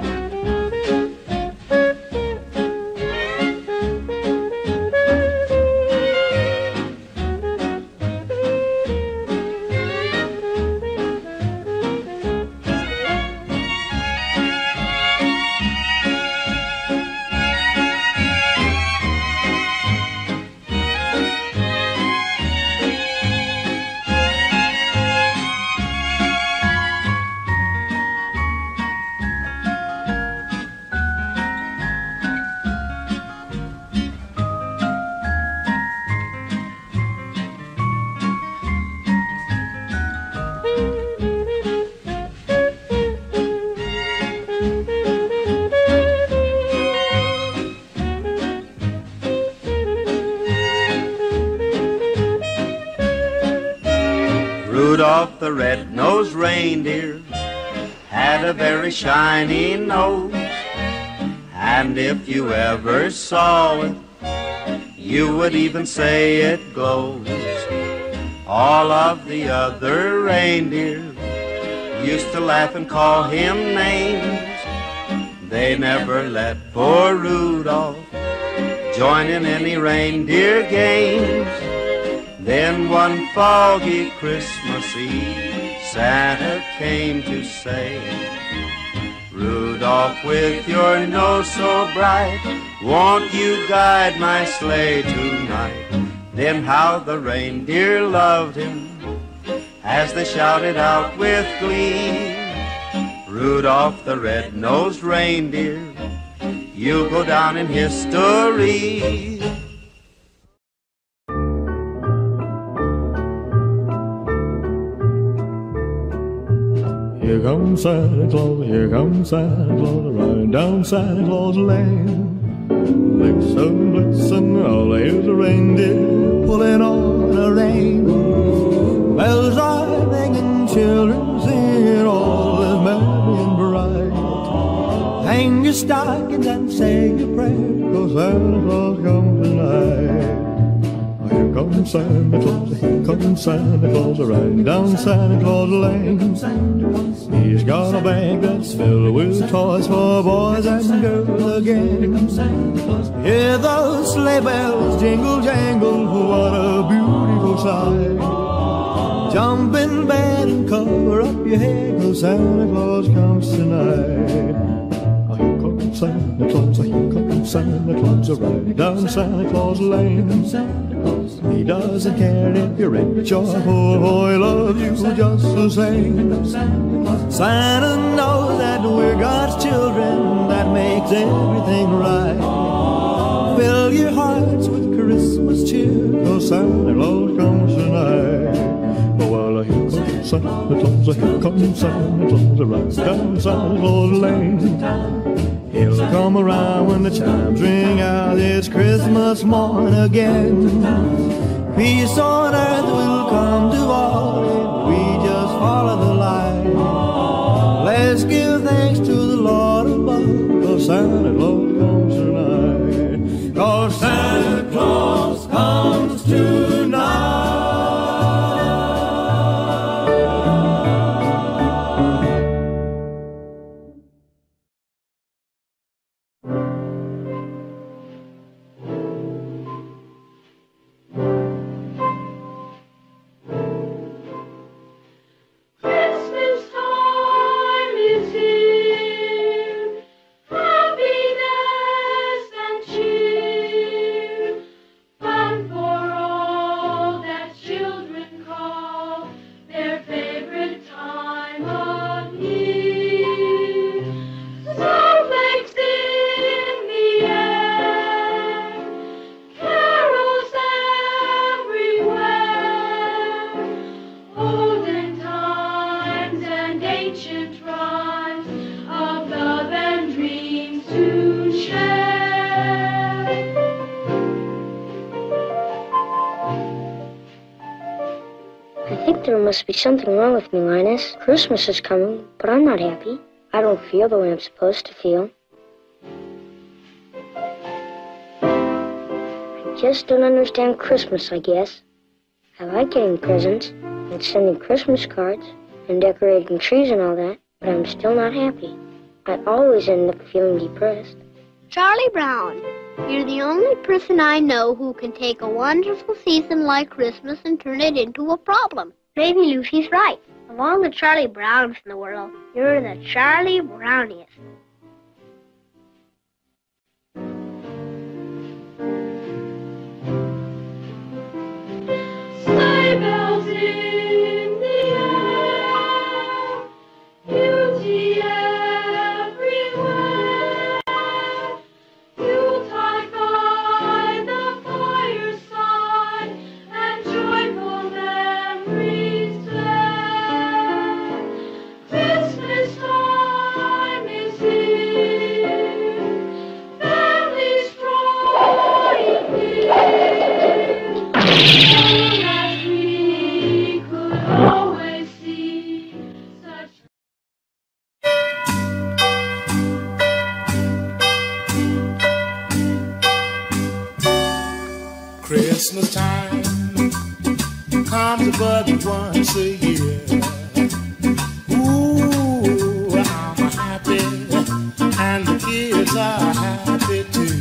Rudolph the red-nosed reindeer had a very shiny nose, and if you ever saw it, you would even say it glows. All of the other reindeer used to laugh and call him names. They never let poor Rudolph join in any reindeer games. Then one foggy Christmas Eve, Santa came to say, Rudolph, with your nose so bright, won't you guide my sleigh tonight? Then how the reindeer loved him as they shouted out with glee, Rudolph the red-nosed reindeer, you'll go down in history. Here comes Santa Claus, riding down Santa Claus Lane. Blitzen, blitzen, all here's a reindeer pulling on a rein. Bells are ringing, children singing, all is merry and bright. Hang your stockings and say your prayer, 'cause Santa Claus comes tonight. Here comes Santa Claus, riding down Santa Claus Lane. He's got a bag that's filled with toys for boys and girls again. Hear those sleigh bells jingle jangle, what a beautiful sight. Jump in bed and cover up your head, 'cause Santa Claus comes tonight. Here comes Santa Claus, riding down Santa Claus Lane. He doesn't care if you're rich or poor, he loves you just the same. Santa knows that we're God's children, that makes everything right. Fill your hearts with Christmas cheer, 'cause Santa Claus comes tonight. Oh, well, here comes Santa Claus, right down Santa Claus Lane. He'll come around when the chimes ring out, it's Christmas morn again. Peace on earth will come to all if we just follow the light. Let's give thanks to the Lord above, 'cause Santa Claus comes tonight. 'Cause Santa Claus comes tonight. there must be something wrong with me, Linus. Christmas is coming, but I'm not happy. I don't feel the way I'm supposed to feel. I just don't understand Christmas, I guess. I like getting presents and sending Christmas cards and decorating trees and all that, but I'm still not happy. I always end up feeling depressed. Charlie Brown, you're the only person I know who can take a wonderful season like Christmas and turn it into a problem. Maybe Lucy's right. Of all the Charlie Browns in the world, you're the Charlie Browniest. Sleigh bells in the air, beauty everywhere. Yuletide by the fireside, and joyful memories there. Christmas time is here, families drawing near. Christmas time comes but once a year. Ooh, I'm happy, and the kids are happy too.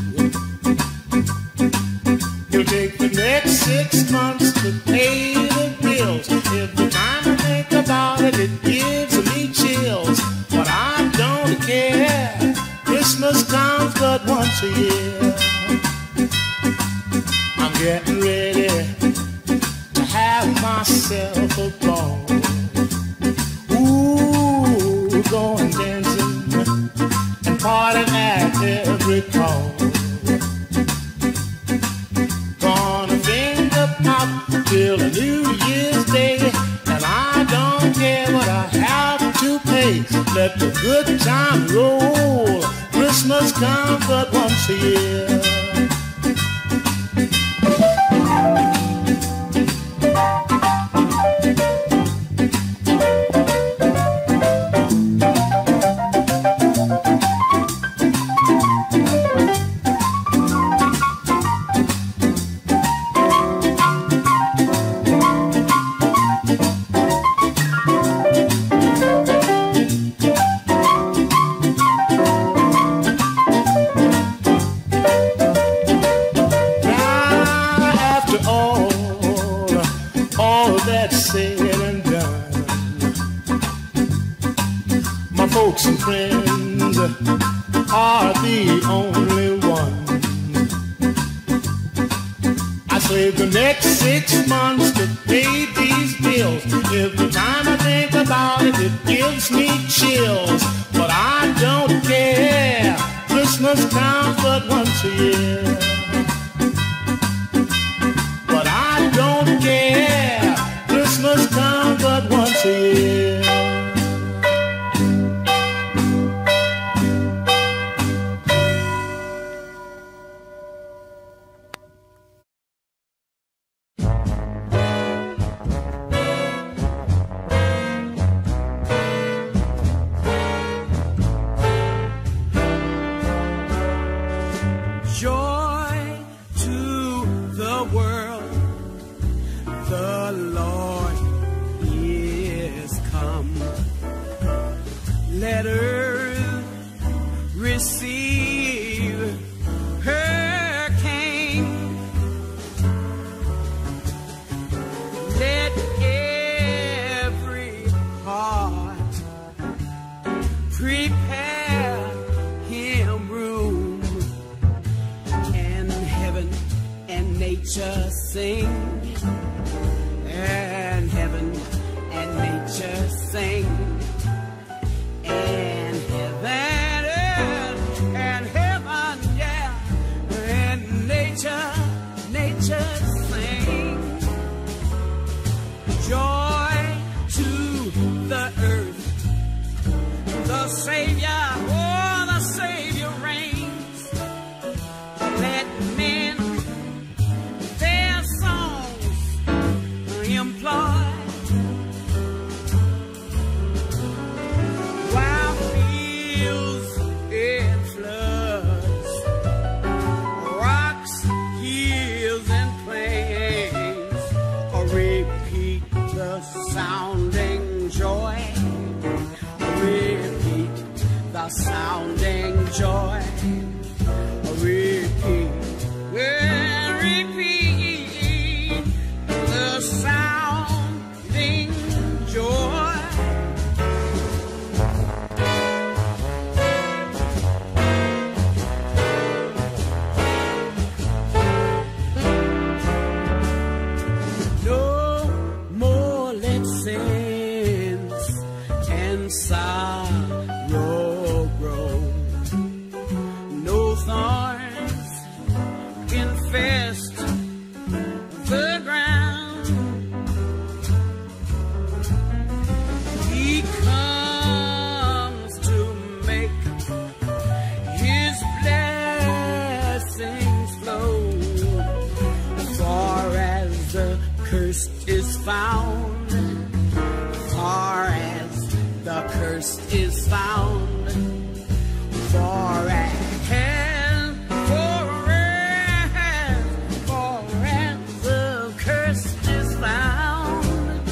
You'll take the next 6 months to pay the bills. Every time I think about it, it gives me chills. But I don't care. Christmas comes but once a year. I'm getting ready to have myself a ball. Ooh, going dancing and partying at every call. Gonna finger pop till New Year's Day, and I don't care what I have to pay. Let the good time roll. Christmas comes but once a year. Folks and friends are the only ones. I save the next 6 months to pay these bills. Every time I think about it, it gives me chills. But I don't care. Christmas comes but once a year. But I don't care. Christmas comes but once a year. resounding joy. Repeat, well, repeat the sounding joy. No more lip-syncs and sorrow grow. No thorns infest the ground. He comes to make his blessings flow. Far as the cursed is found, far as the cursed is found, far as the cursed is found.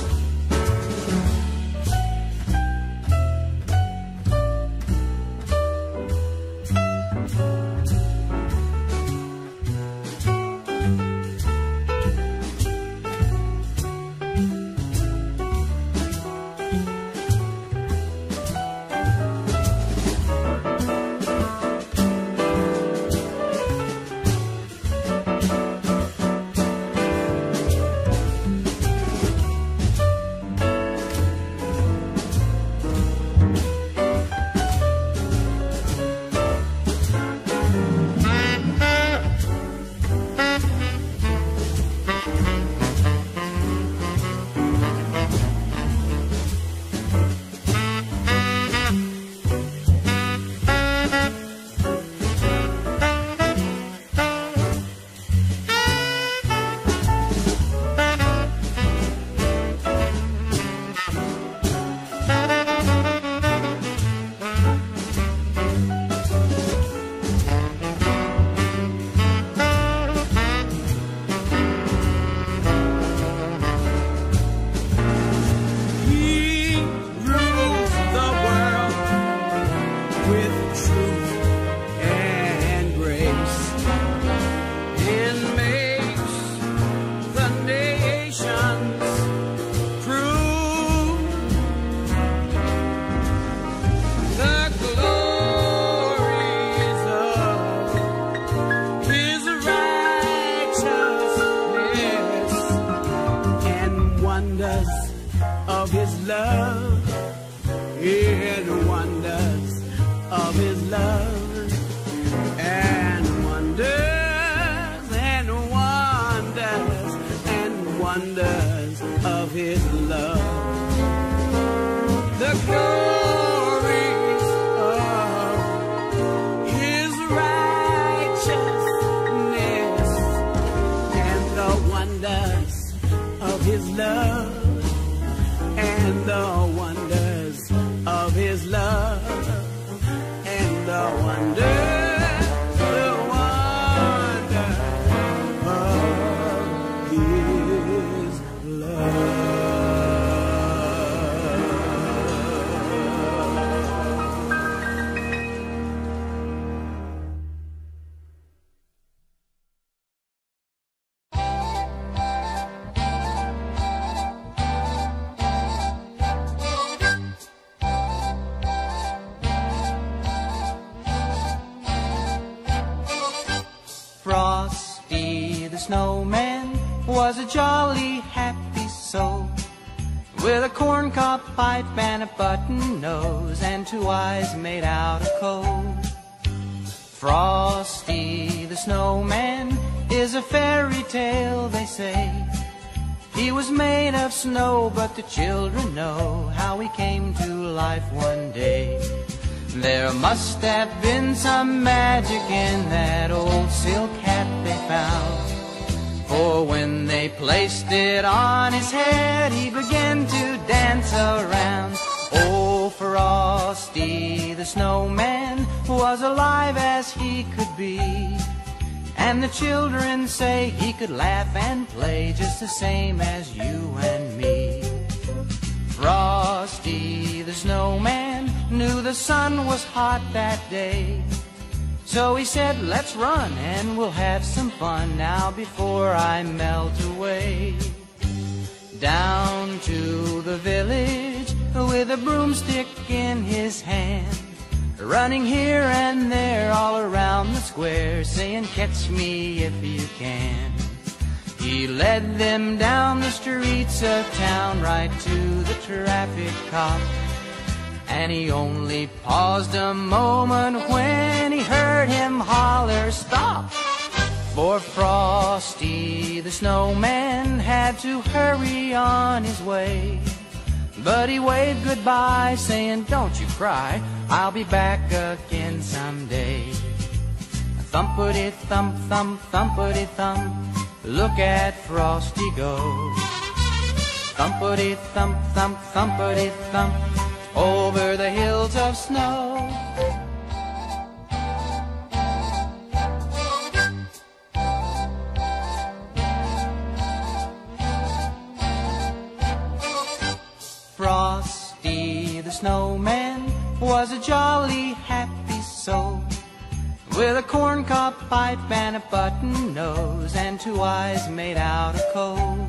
Of his love, in wonders of his love, and wonders and wonders and wonders of his love. The glories of his righteousness and the wonders of his love. And the wonders of his love, and the wonders of his love. Frosty the snowman was a jolly happy soul, with a corncob pipe and a button nose and two eyes made out of coal. Frosty the snowman is a fairy tale, they say. He was made of snow, but the children know how he came to life one day. There must have been some magic in that old silk hat they found, for when they placed it on his head, he began to dance around. Oh, Frosty the snowman was alive as he could be, and the children say he could laugh and play just the same as you and me. Frosty the snowman knew the sun was hot that day. So he said, let's run and we'll have some fun now before I melt away. Down to the village with a broomstick in his hand, running here and there all around the square, saying, catch me if you can. He led them down the streets of town right to the traffic cop, and he only paused a moment when he heard him holler, stop! For Frosty the Snowman had to hurry on his way. But he waved goodbye, saying, don't you cry, I'll be back again someday. Thumpity-thump, thump, thumpity-thump, look at Frosty go. Thumpity-thump, thump, thumpity-thump, over the hills of snow. Frosty the Snowman was a jolly happy soul, with a corncob pipe and a button nose and 2 eyes made out of coal.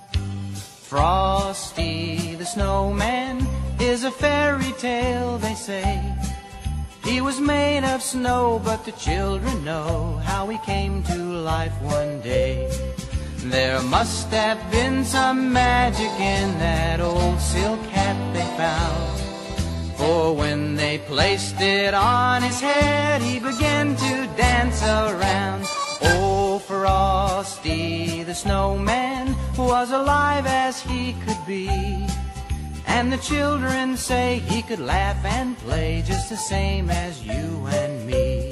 Frosty the Snowman is a fairy tale, they say. He was made of snow, but the children know how he came to life one day. There must have been some magic in that old silk hat they found, for when they placed it on his head, he began to dance around. Oh, Frosty the Snowman was alive as he could be, and the children say he could laugh and play just the same as you and me.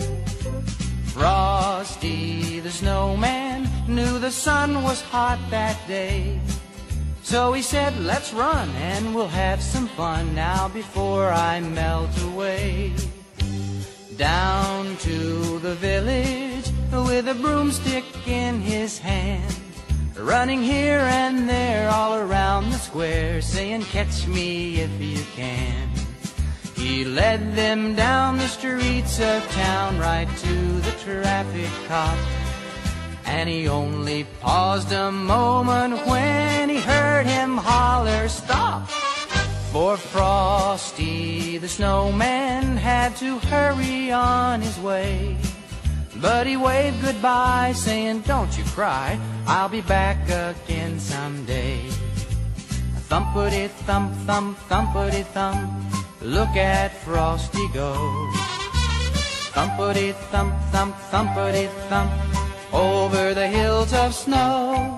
Frosty the Snowman knew the sun was hot that day, so he said, let's run and we'll have some fun now before I melt away. Down to the village with a broomstick in his hand, running here and there all around the square, saying, catch me if you can. He led them down the streets of town right to the traffic cop, and he only paused a moment when he heard him holler, stop! For Frosty the Snowman had to hurry on his way. But he waved goodbye, saying, don't you cry, I'll be back again someday. Thumpity-thump, thump, thumpity-thump, look at Frosty go. Thumpity-thump, thump, thumpity-thump, over the hills of snow.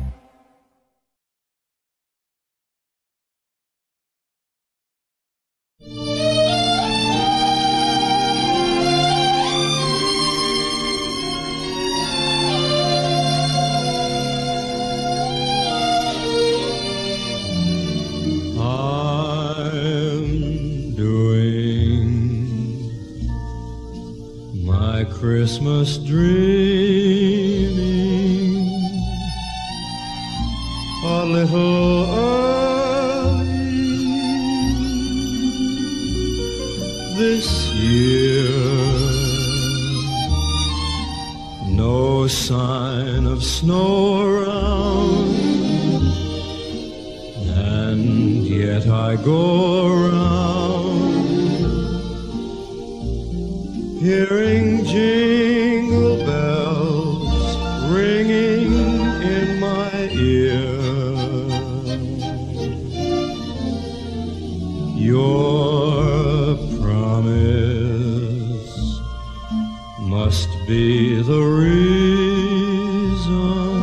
Christmas dreaming a little early this year. No sign of snow around, and yet I go around hearing jingle bells ringing in my ear. Your promise must be the reason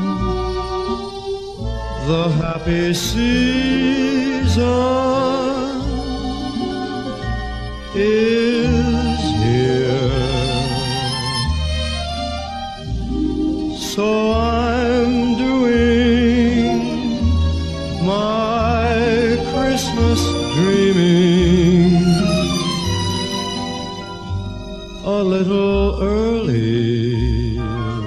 the happy season is here. So I'm doing my Christmas dreaming a little early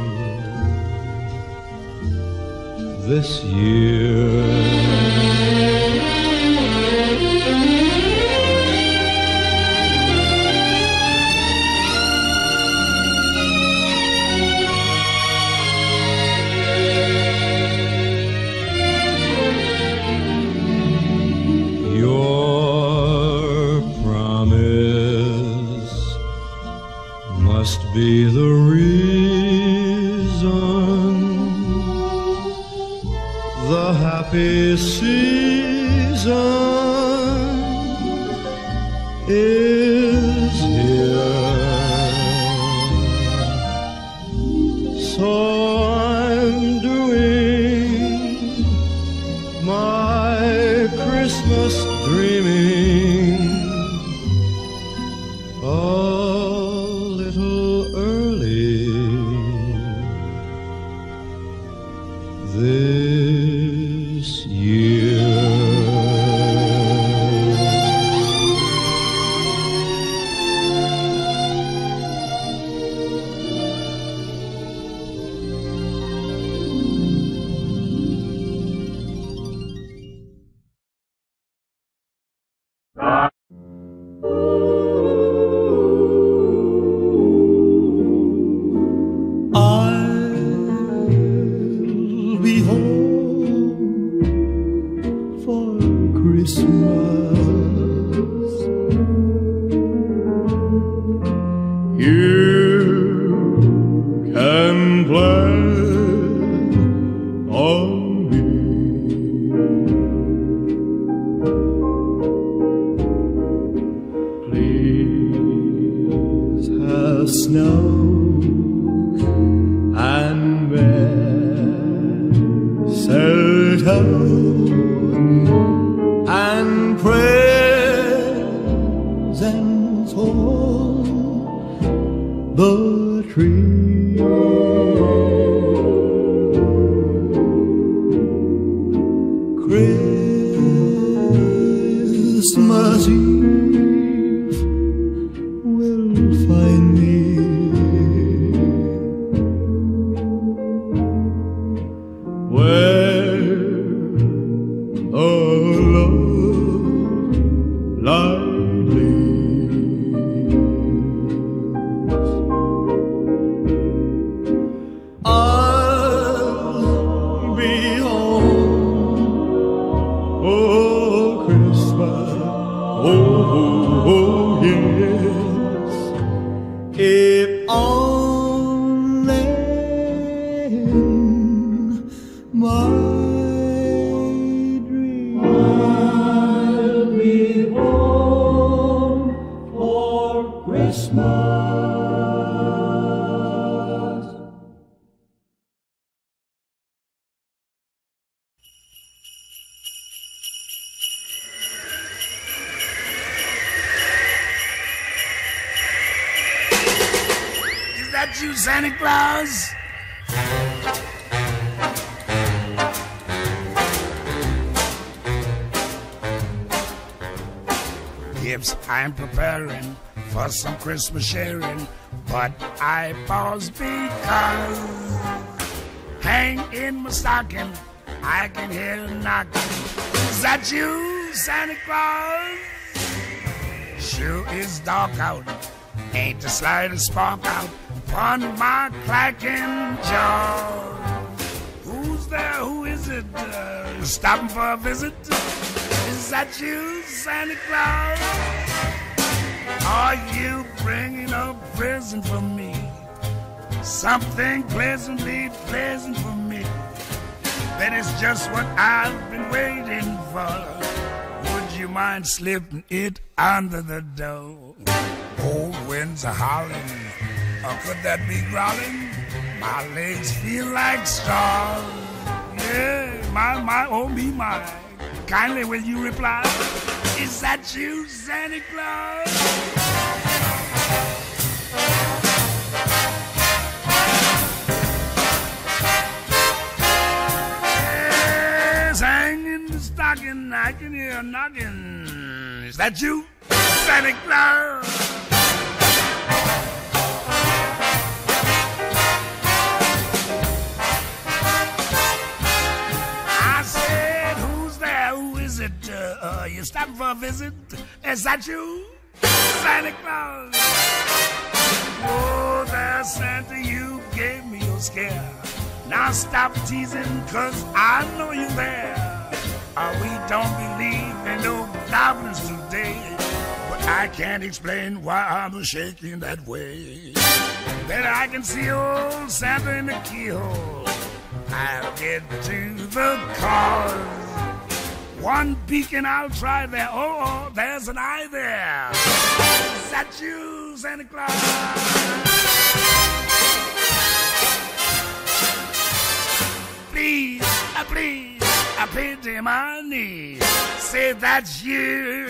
this year. must be the reason the happy season is here. So I'm doing my Christmas dreaming a little early this year. Christmas Eve will find me where a love light leads. I'll be home, oh Christmas, oh yes, if only my dream. I'll be home for Christmas. Is that you, Santa Claus? Gifts I'm preparing for some Christmas sharing, but I pause because hang in my stocking, I can hear a knocking. Is that you, Santa Claus? Sure is dark out, ain't the slightest spark out upon my clacking jaw. Who's there? Who is it? Stopping for a visit? Is that you, Santa Claus? Are you bringing a present for me? Something pleasantly pleasant for me. That is just what I've been waiting for. Would you mind slipping it under the door? Cold winds are howling, or could that be growling? My legs feel like straws. Yeah, my, oh me, my. Kindly will you reply? Is that you, Santa Claus? Yes, hang in the stocking, I can hear a knocking. Is that you, Santa Claus? You stopping for a visit? Is that you, Santa Claus? Oh, there, Santa, you gave me your scare. Now stop teasing, cause I know you're there. We don't believe in no goblins today, but I can't explain why I'm shaking that way. Then I can see old Santa in the keyhole. I'll get to the cause. One beacon, I'll try there. Oh, there's an eye there. Is that you, Santa Claus? Please, please, I pity my knees. Say that's you,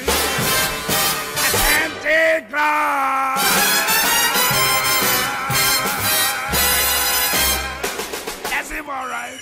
Santa Claus. That's him, all right.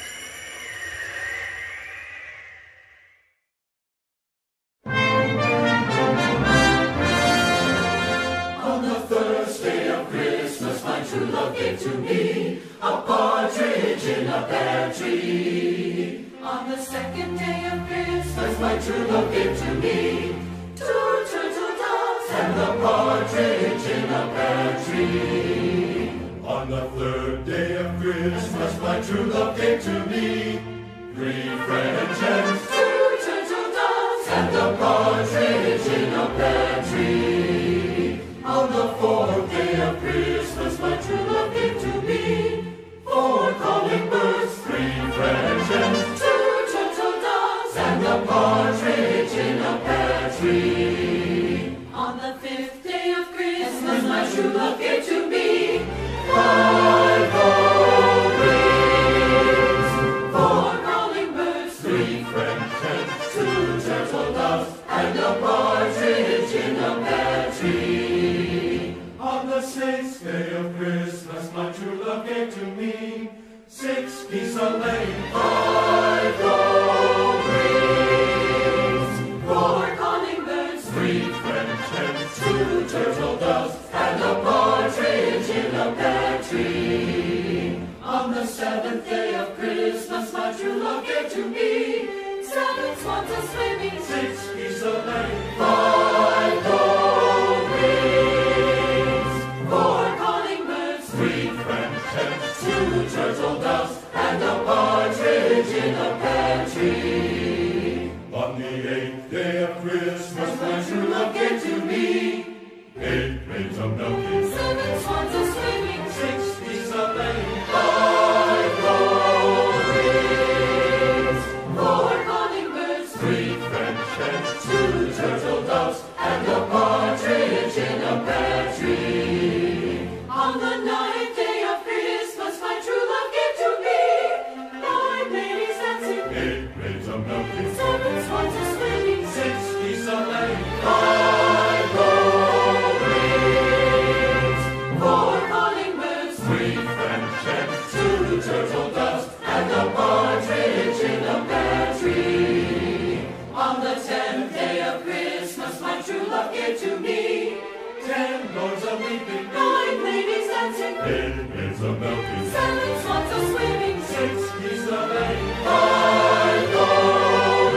On the first day of Christmas, my true love gave to me a partridge in a pear tree. On the second day of Christmas, my true love gave to me 2 turtle doves and a partridge in a pear tree. On the third day of Christmas, my true love gave to me 3 French hens, 2 turtle doves and a partridge in a pear tree. On the fourth day of Christmas, my true love gave to me 4 calling birds, 3 French hens, 2 turtle doves, and a partridge in a pear tree. On the fifth day of Christmas, my true love gave to me 5 gold rings, 4 calling birds, 3 French hens, 2 turtle doves, and a partridge in a pear tree. On the sixth day of Christmas, my true love gave to me 6 geese a-laying, 5 gold rings, 4 calling birds, 3 French hens, 2 turtle doves, and a partridge in a pear tree. On the seventh day of Christmas, my true love gave to me 7 swans a-swimming, 6 geese a-laying, 5 gold rings, 4 calling birds, 3 French hens, 2 turtle doves, and a partridge in a pear tree. On the eighth day of Christmas, my true love gave to me 8 grains of milking, 7 swans a-swimming, 6 geese a-laying, 5 gold rings, 4 calling birds, 3 French hens, 2 turtle doves, and a partridge in a pear tree. On the ninth day of Christmas, my true love gave to me 9 ladies dancing, 8 grains of milking, 7 swans a-swimming, 6 geese a-laying, 5 gold rings, 4 calling birds, 3 French hens, 2 turtle doves, and a partridge in a pear tree. On the 10th day of Christmas, my true love gave to me 10 lords a-leaping, 9 ladies dancing, 8 grains of milking, 7 swans a-swimming, 6 geese a-laying, 5 gold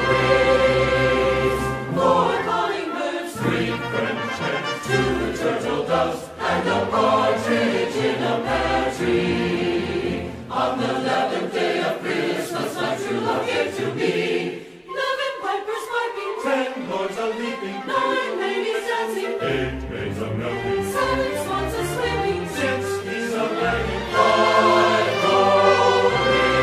rings, 4 calling birds, 3 French hens, 2 turtle doves, and a partridge in a pear tree. On the 11th day of Christmas, my true love gave to me 11 pipers piping, 10 lords a-leaping, 9 ladies dancing, 8 grains of milking, 7 swans a-swimming, 6 geese a-laying, 5 gold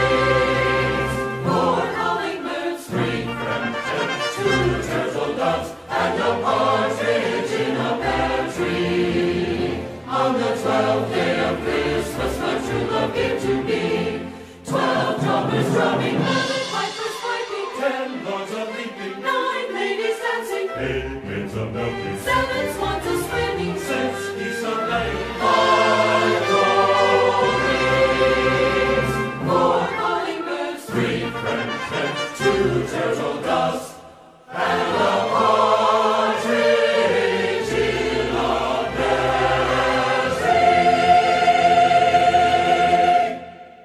rings, 4 calling birds, 3 French hens, 2 turtle doves, and a partridge in a pear tree. On the 12th day of Christmas, my true love gave to me 12 drummers drumming, 11 pipers piping, 10 lords a-leaping, 9 ladies dancing, 8 grains of milking, 7 swans a-swimming, 6 geese a-laying, 5 gold rings, 4 calling birds, 3 French hens, 2 turtle doves, and a partridge in a pear tree.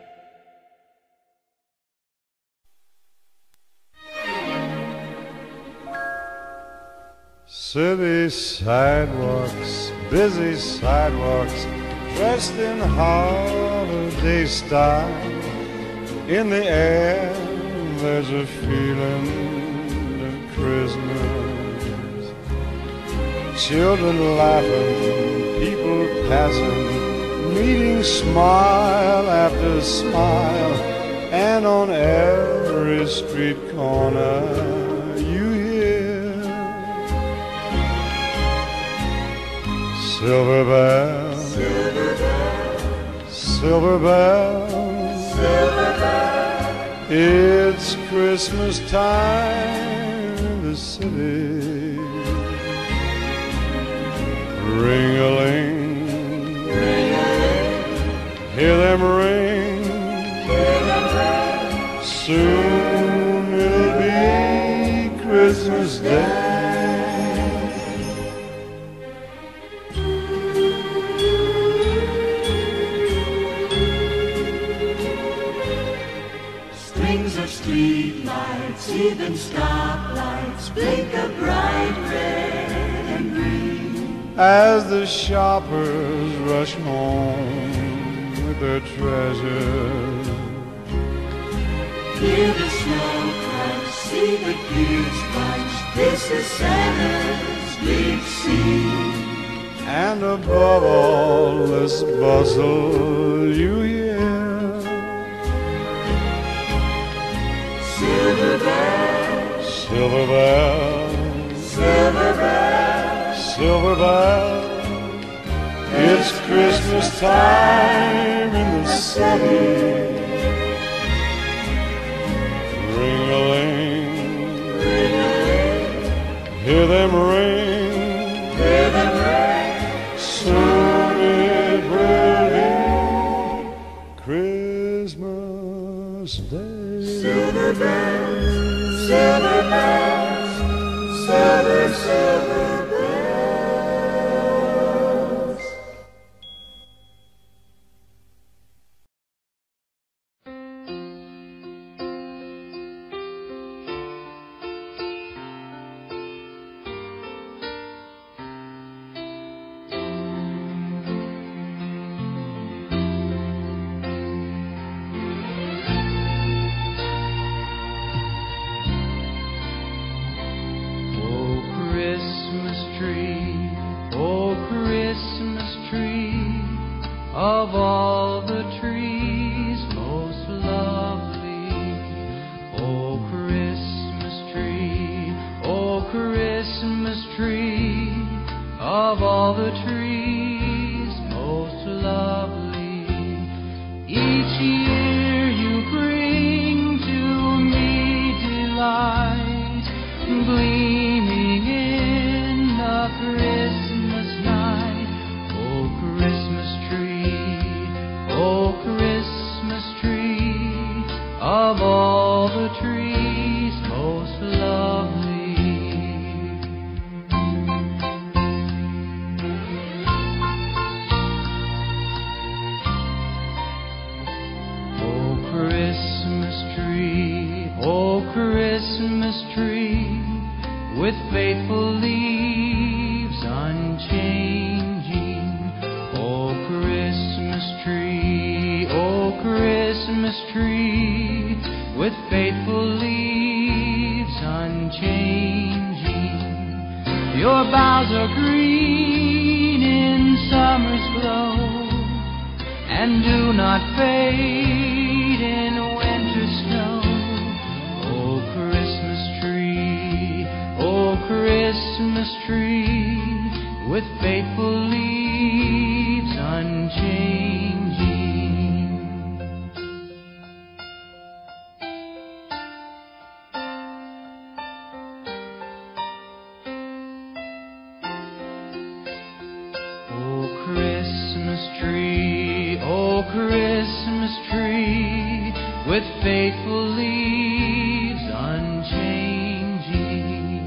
City sidewalks, busy sidewalks, dressed in holiday style. In the air, there's a feeling of Christmas. children laughing, people passing, meeting smile after smile, and on every street corner you hear silver bells, silver bells, silver bells, silver bells. It's Christmas time in the city. Ring-a-ling, ring-a-ling, hear them ring, hear them ring. Soon it'll be Christmas Day. Strings of street lights, even stoplights, blink a bright red and green. As the shoppers rush home with their treasures, hear the snow crunch, see the kids bunch. This is Santa's big scene. and above all this bustle you hear silver bells, silver bells, silver bells, silver bells. It's Christmas time in the city. Ring-a-ling, ring-a-ling, hear them ring, hear them ring. soon it will be Christmas Day. Silver bells, silver bells, silver, silver bells. Of all the trees most lovely, oh Christmas tree, oh Christmas tree, of all the trees most lovely. Each year you bring to me delight, gleaming in the Christmas night, oh Christmas tree, oh Christmas tree, of all the trees most lovely. Oh Christmas tree, with faithful leaves unchanging. Oh Christmas tree, with faithful leaves unchanging. Your boughs are green in summer's glow, and do not fade in winter's snow. Oh Christmas tree, with faithful leaves unchanging. Oh Christmas tree, with faithful leaves unchanging.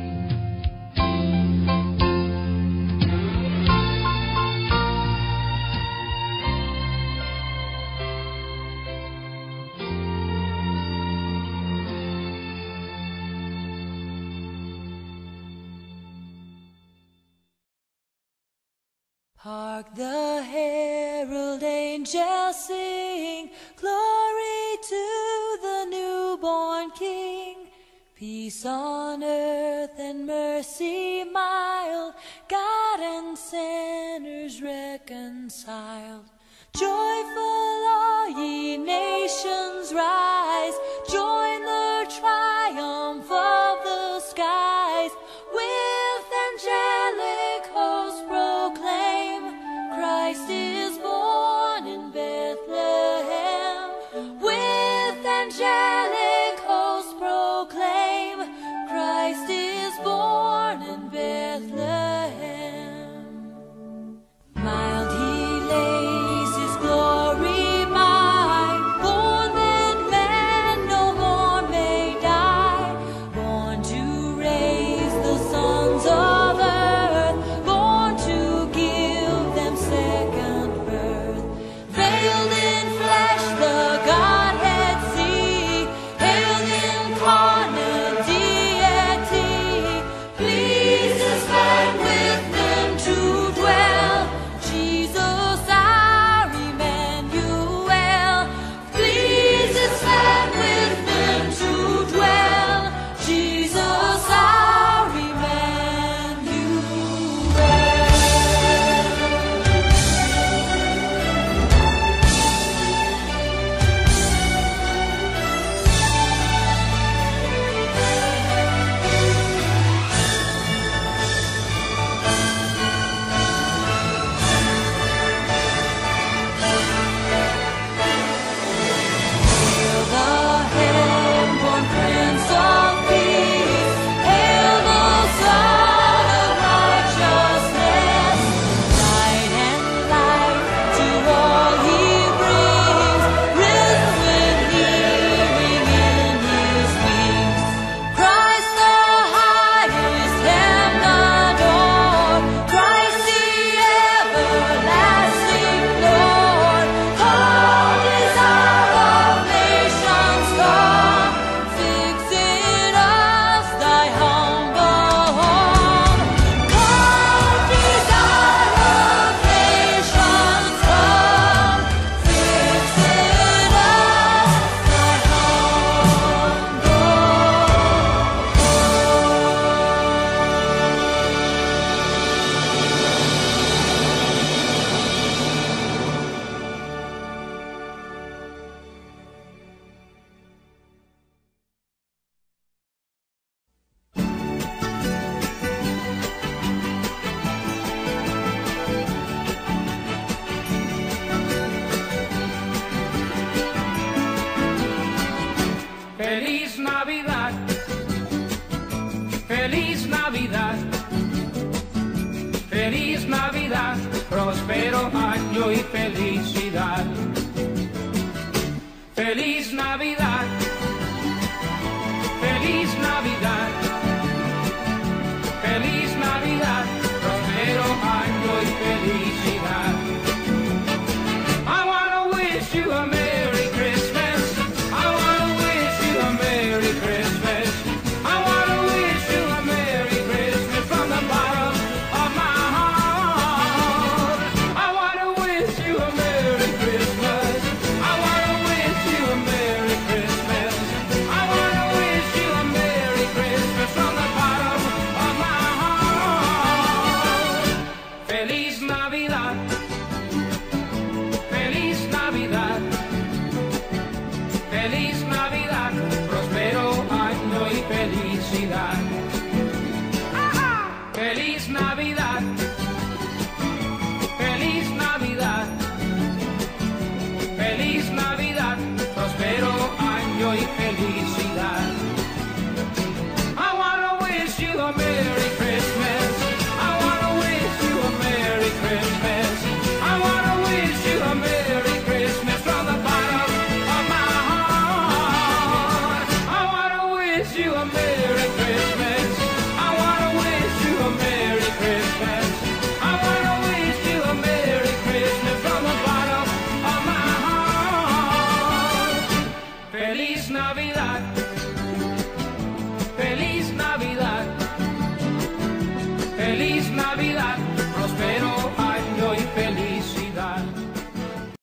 Hark the herald angels sing, glory to the newborn King. Peace on earth and mercy mild, God sinners reconciled. Joyful all ye nations rise, joy